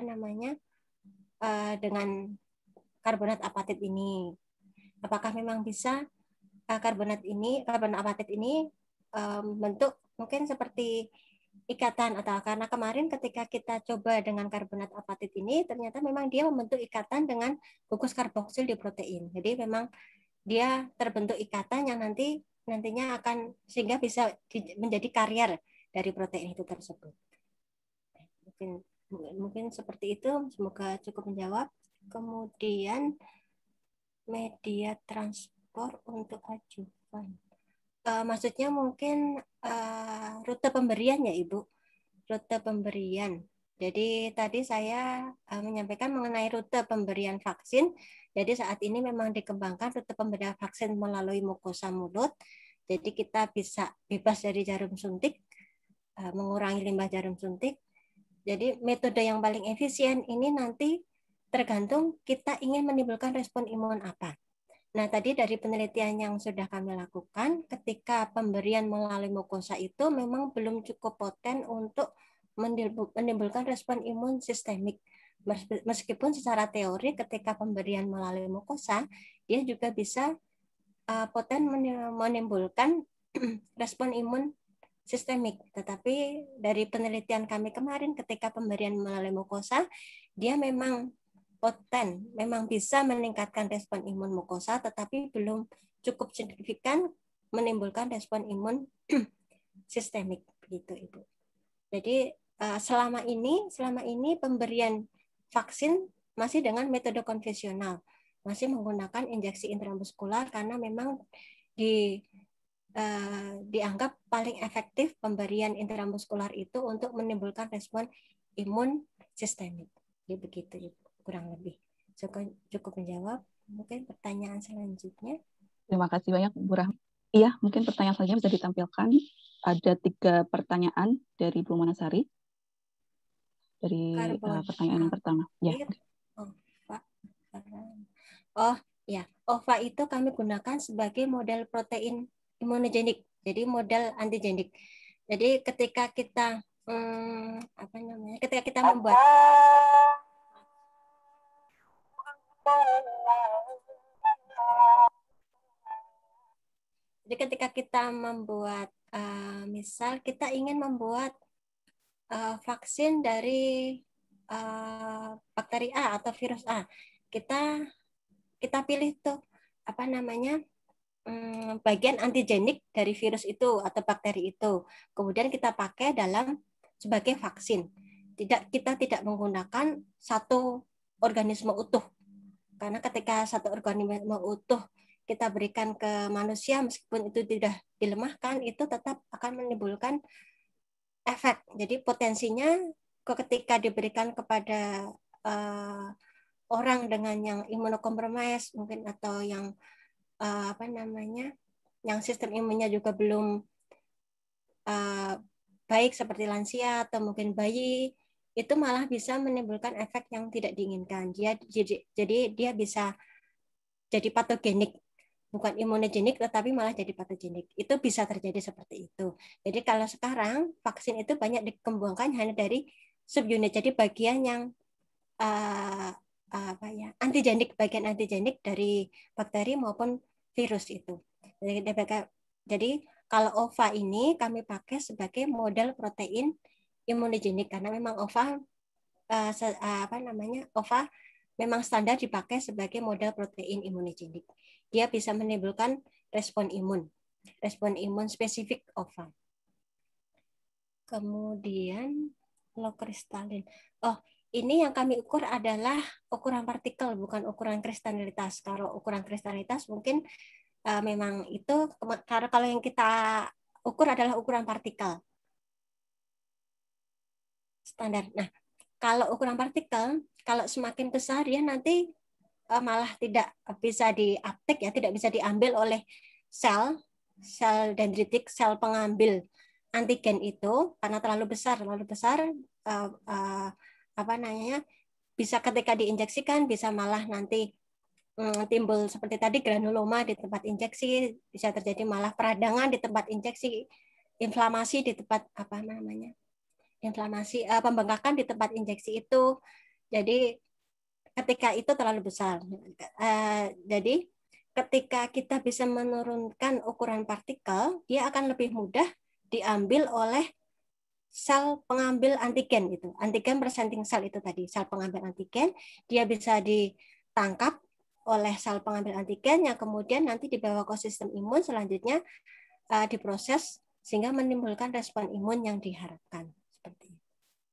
dengan karbonat apatit ini. Apakah memang bisa karbonat apatit ini bentuk mungkin seperti ikatan, atau karena kemarin ketika kita coba dengan karbonat apatit ini ternyata memang dia membentuk ikatan dengan gugus karboksil di protein. Jadi memang dia terbentuk ikatan yang nantinya akan sehingga bisa menjadi karier dari protein itu tersebut. Mungkin seperti itu, semoga cukup menjawab. Kemudian media transport untuk adjuvan. Maksudnya mungkin rute pemberian ya, Ibu. Rute pemberian. Jadi tadi saya menyampaikan mengenai rute pemberian vaksin. Jadi saat ini memang dikembangkan rute pemberian vaksin melalui mukosa mulut. Jadi kita bisa bebas dari jarum suntik, mengurangi limbah jarum suntik. Jadi metode yang paling efisien ini nanti tergantung kita ingin menimbulkan respon imun apa. Nah, tadi dari penelitian yang sudah kami lakukan, ketika pemberian melalui mukosa itu memang belum cukup poten untuk menimbulkan respon imun sistemik. Meskipun secara teori ketika pemberian melalui mukosa, dia juga bisa poten menimbulkan respon imun sistemik. Tetapi dari penelitian kami kemarin ketika pemberian melalui mukosa, dia memang poten, memang bisa meningkatkan respon imun mukosa, tetapi belum cukup signifikan menimbulkan respon imun sistemik, begitu Ibu. Jadi selama ini pemberian vaksin masih dengan metode konvensional, masih menggunakan injeksi intramuskular karena memang dianggap paling efektif pemberian intramuskular itu untuk menimbulkan respon imun sistemik. Jadi begitu Ibu, kurang lebih. Cukup menjawab. Mungkin pertanyaan selanjutnya. Terima kasih banyak Bu Rahmi. Iya, mungkin pertanyaan selanjutnya bisa ditampilkan. Ada 3 pertanyaan dari Bu Manasari. Dari pertanyaan yang pertama. Ya. OVA itu kami gunakan sebagai model protein imunogenik, jadi model antigenik. Jadi ketika kita membuat misal kita ingin membuat vaksin dari bakteri A atau virus A, kita pilih tuh bagian antigenik dari virus itu atau bakteri itu, kemudian kita pakai sebagai vaksin. Kita tidak menggunakan satu organisme utuh, karena ketika satu organisme utuh kita berikan ke manusia, meskipun itu tidak dilemahkan, itu tetap akan menimbulkan efek. Jadi potensinya ketika diberikan kepada orang dengan yang imunokompromis mungkin, atau yang yang sistem imunnya juga belum baik seperti lansia atau mungkin bayi, itu malah bisa menimbulkan efek yang tidak diinginkan. Jadi dia bisa jadi patogenik, bukan imunogenik tetapi malah jadi patogenik. Itu bisa terjadi seperti itu. Jadi kalau sekarang vaksin itu banyak dikembangkan hanya dari subunit, jadi bagian yang antigenik, bagian antigenik dari bakteri maupun virus itu. Jadi kalau OVA ini kami pakai sebagai model protein imunogenik karena memang OVA OVA memang standar dipakai sebagai model protein imunogenik. Dia bisa menimbulkan respon imun spesifik OVA. Kemudian low kristalin. Ini yang kami ukur adalah ukuran partikel, bukan ukuran kristalinitas. Kalau ukuran kristalinitas mungkin memang itu, karena kalau yang kita ukur adalah ukuran partikel standar. Nah, kalau ukuran partikel, kalau semakin besar dia nanti malah tidak bisa diaptek, ya, tidak bisa diambil oleh sel dendritik, sel pengambil antigen itu, karena terlalu besar bisa ketika diinjeksikan bisa malah nanti timbul seperti tadi granuloma di tempat injeksi, bisa terjadi malah peradangan di tempat injeksi, inflamasi di tempat pembengkakan di tempat injeksi itu. Jadi ketika itu terlalu besar. Jadi ketika kita bisa menurunkan ukuran partikel, dia akan lebih mudah diambil oleh sel pengambil antigen itu. Antigen presenting cell itu tadi, sel pengambil antigen, dia bisa ditangkap oleh sel pengambil antigen yang kemudian nanti dibawa ke sistem imun, selanjutnya diproses sehingga menimbulkan respon imun yang diharapkan. Seperti itu.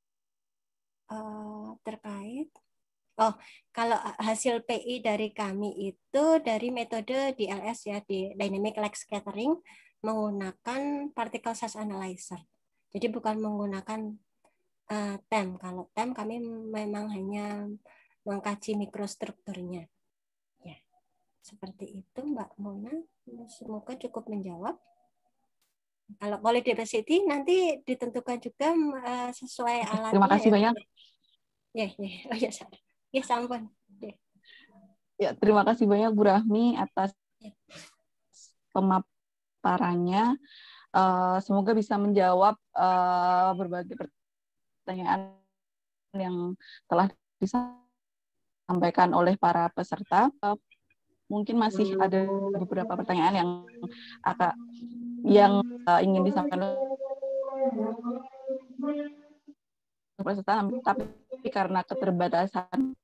Terkait kalau hasil PI dari kami itu dari metode DLS, ya, di Dynamic Light Scattering, menggunakan particle size analyzer. Jadi bukan menggunakan TEM. Kalau TEM kami memang hanya mengkaji mikrostrukturnya. Ya, seperti itu Mbak Mona. Semoga cukup menjawab. Kalau polydensity nanti ditentukan juga sesuai alatnya. Terima kasih banyak. Ya, sampun. Ya, terima kasih banyak Bu Rahmi atas pemaparannya. Semoga bisa menjawab berbagai pertanyaan yang telah disampaikan oleh para peserta. Mungkin masih ada beberapa pertanyaan yang yang ingin disampaikan peserta, tapi karena keterbatasan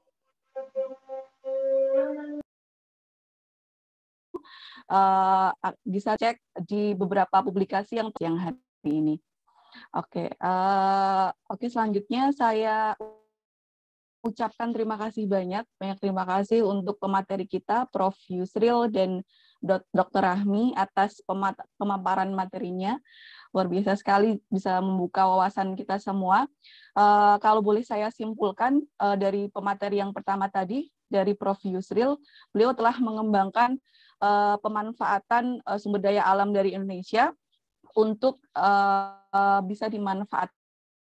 bisa cek di beberapa publikasi yang hari ini. Oke, selanjutnya saya ucapkan terima kasih banyak terima kasih untuk pemateri kita, Prof. Yusril dan Dr. Rahmi atas pemaparan materinya. Luar biasa sekali bisa membuka wawasan kita semua. Kalau boleh saya simpulkan dari pemateri yang pertama tadi, dari Prof. Yusril, beliau telah mengembangkan pemanfaatan sumber daya alam dari Indonesia untuk bisa dimanfaatkan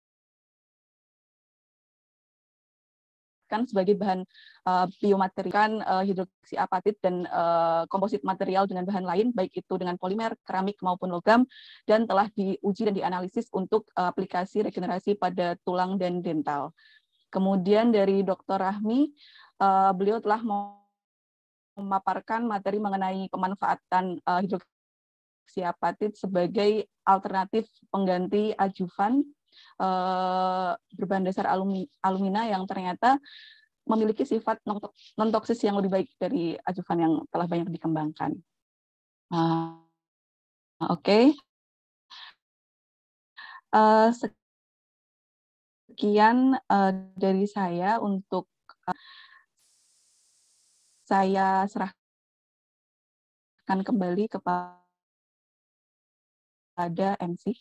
sebagai bahan biomateri, hidroksi apatit dan komposit material dengan bahan lain, baik itu dengan polimer, keramik maupun logam, dan telah diuji dan dianalisis untuk aplikasi regenerasi pada tulang dan dental. Kemudian dari Dr. Rahmi, beliau telah memaparkan materi mengenai pemanfaatan hidroksi apatit sebagai alternatif pengganti adjuvan berbahan dasar alumina yang ternyata memiliki sifat non-toksis yang lebih baik dari adjuvan yang telah banyak dikembangkan. Oke. Sekian dari saya untuk saya serahkan kembali kepada MC.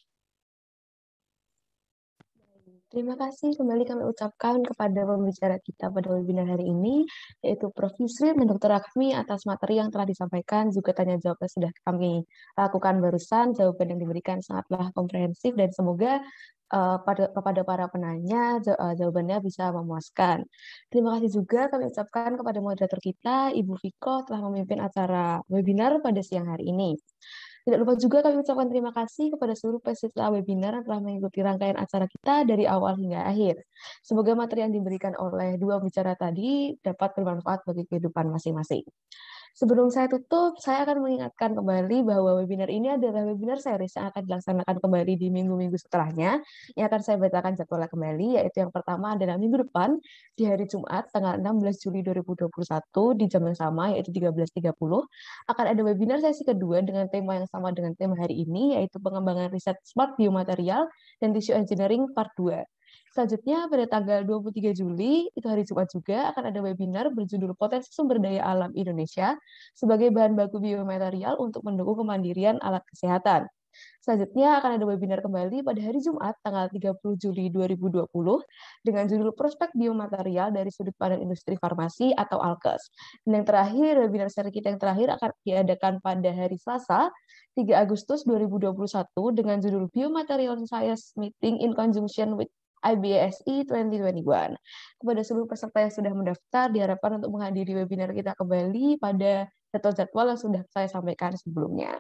Terima kasih kembali kami ucapkan kepada pembicara kita pada webinar hari ini, yaitu Prof. Yusril dan Dr. Rahmi atas materi yang telah disampaikan, juga tanya jawabnya sudah kami lakukan barusan, jawaban yang diberikan sangatlah komprehensif dan semoga kepada para penanya jawabannya bisa memuaskan. Terima kasih juga kami ucapkan kepada moderator kita, Ibu Viko, telah memimpin acara webinar pada siang hari ini. Tidak lupa juga kami ucapkan terima kasih kepada seluruh peserta webinar yang telah mengikuti rangkaian acara kita dari awal hingga akhir. Semoga materi yang diberikan oleh dua bicara tadi dapat bermanfaat bagi kehidupan masing-masing. Sebelum saya tutup, saya akan mengingatkan kembali bahwa webinar ini adalah webinar series yang akan dilaksanakan kembali di minggu-minggu setelahnya. Yang akan saya bacakan jadwalnya kembali, yaitu yang pertama adalah minggu depan, di hari Jumat, tanggal 16 Juli 2021, di jam yang sama, yaitu 13.30, akan ada webinar sesi kedua dengan tema yang sama dengan tema hari ini, yaitu pengembangan riset smart biomaterial dan tissue engineering part 2. Selanjutnya, pada tanggal 23 Juli, itu hari Jumat juga, akan ada webinar berjudul Potensi Sumber Daya Alam Indonesia sebagai bahan baku biomaterial untuk mendukung kemandirian alat kesehatan. Selanjutnya, akan ada webinar kembali pada hari Jumat, tanggal 30 Juli 2020, dengan judul Prospek Biomaterial dari Sudut Pandang Industri Farmasi atau ALKES. Dan yang terakhir, webinar seri kita yang terakhir akan diadakan pada hari Selasa, 3 Agustus 2021, dengan judul Biomaterial Science Meeting in Conjunction with IBSI 2021. Kepada seluruh peserta yang sudah mendaftar, diharapkan untuk menghadiri webinar kita kembali pada jadwal-jadwal yang sudah saya sampaikan sebelumnya.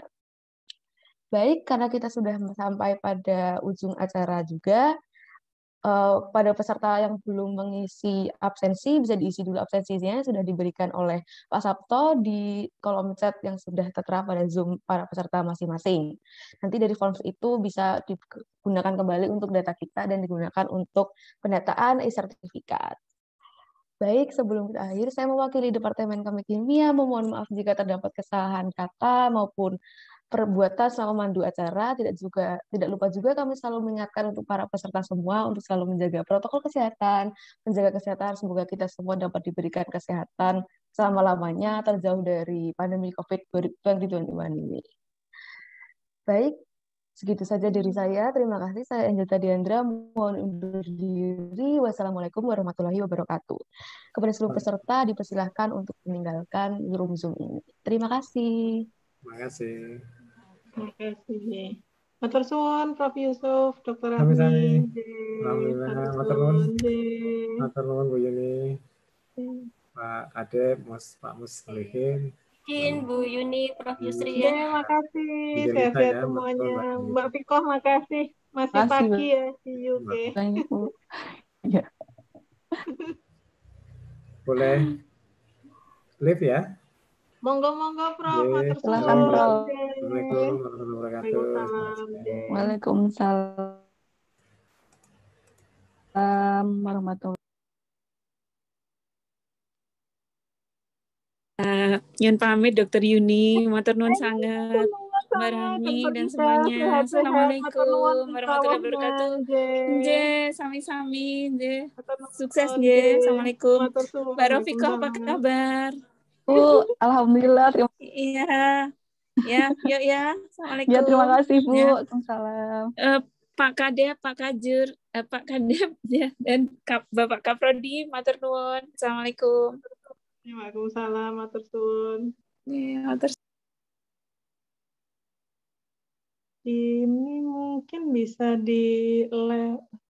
Baik, karena kita sudah sampai pada ujung acara juga, pada peserta yang belum mengisi absensi, bisa diisi dulu absensinya, sudah diberikan oleh Pak Sabto di kolom chat yang sudah tertera pada Zoom para peserta masing-masing. Nanti dari form itu bisa digunakan kembali untuk data kita dan digunakan untuk pendataan e-sertifikat. Baik, sebelum kita akhir, saya mewakili Departemen Kemi Kimia, memohon maaf jika terdapat kesalahan kata maupun perbuatan selama memandu acara. Tidak lupa juga kami selalu mengingatkan untuk para peserta semua untuk selalu menjaga protokol kesehatan, menjaga kesehatan, semoga kita semua dapat diberikan kesehatan selama-lamanya terjauh dari pandemi COVID-2021 ini. Baik, segitu saja dari saya. Terima kasih. Saya Angelita Diandra. Mohon undur diri. Wassalamualaikum warahmatullahi wabarakatuh. Kepada seluruh peserta, dipersilahkan untuk meninggalkan room Zoom ini. Terima kasih. Terima kasih. Terima kasih. Matur suwun Prof. Yusuf, Dr. Sami-sami. Rahmi. Alhamdulillah. Matur nuwun. Matur nuwun Bu Yuni. Pak Kadep, Pak Muslihin. Bu Yuni, Prof. Yusri. Terima kasih. Sehat-sehat ya, semuanya. Mbak Viko, makasih. Masih pagi ya di UK. Ya. Boleh live ya? Monggo Prof, Oke, matur Silakan, suwun. Prof. Assalamualaikum warahmatullahi wabarakatuh. Waalaikumsalam. Waalaikumsalam warahmatullahi. Nyun pamit Dokter Yuni, matur nuwun sangat. Mbak Rami dan semuanya. Assalamualaikum warahmatullahi wabarakatuh. Nje, sami-sami, nje. Sukses nje. Assalamualaikum. Mbak Rofiko apa kabar? Bu, alhamdulillah. Iya. Ya, yuk ya. Assalamualaikum. Ya, terima kasih, Bu. Ya. Waalaikumsalam. Pak Kadep, Pak Kajur, Pak Kadep ya, dan Bapak Kaprodi, matur nuwun. Assalamualaikum. Waalaikumsalam, matur suwun. Ya, matur. Ini mungkin bisa di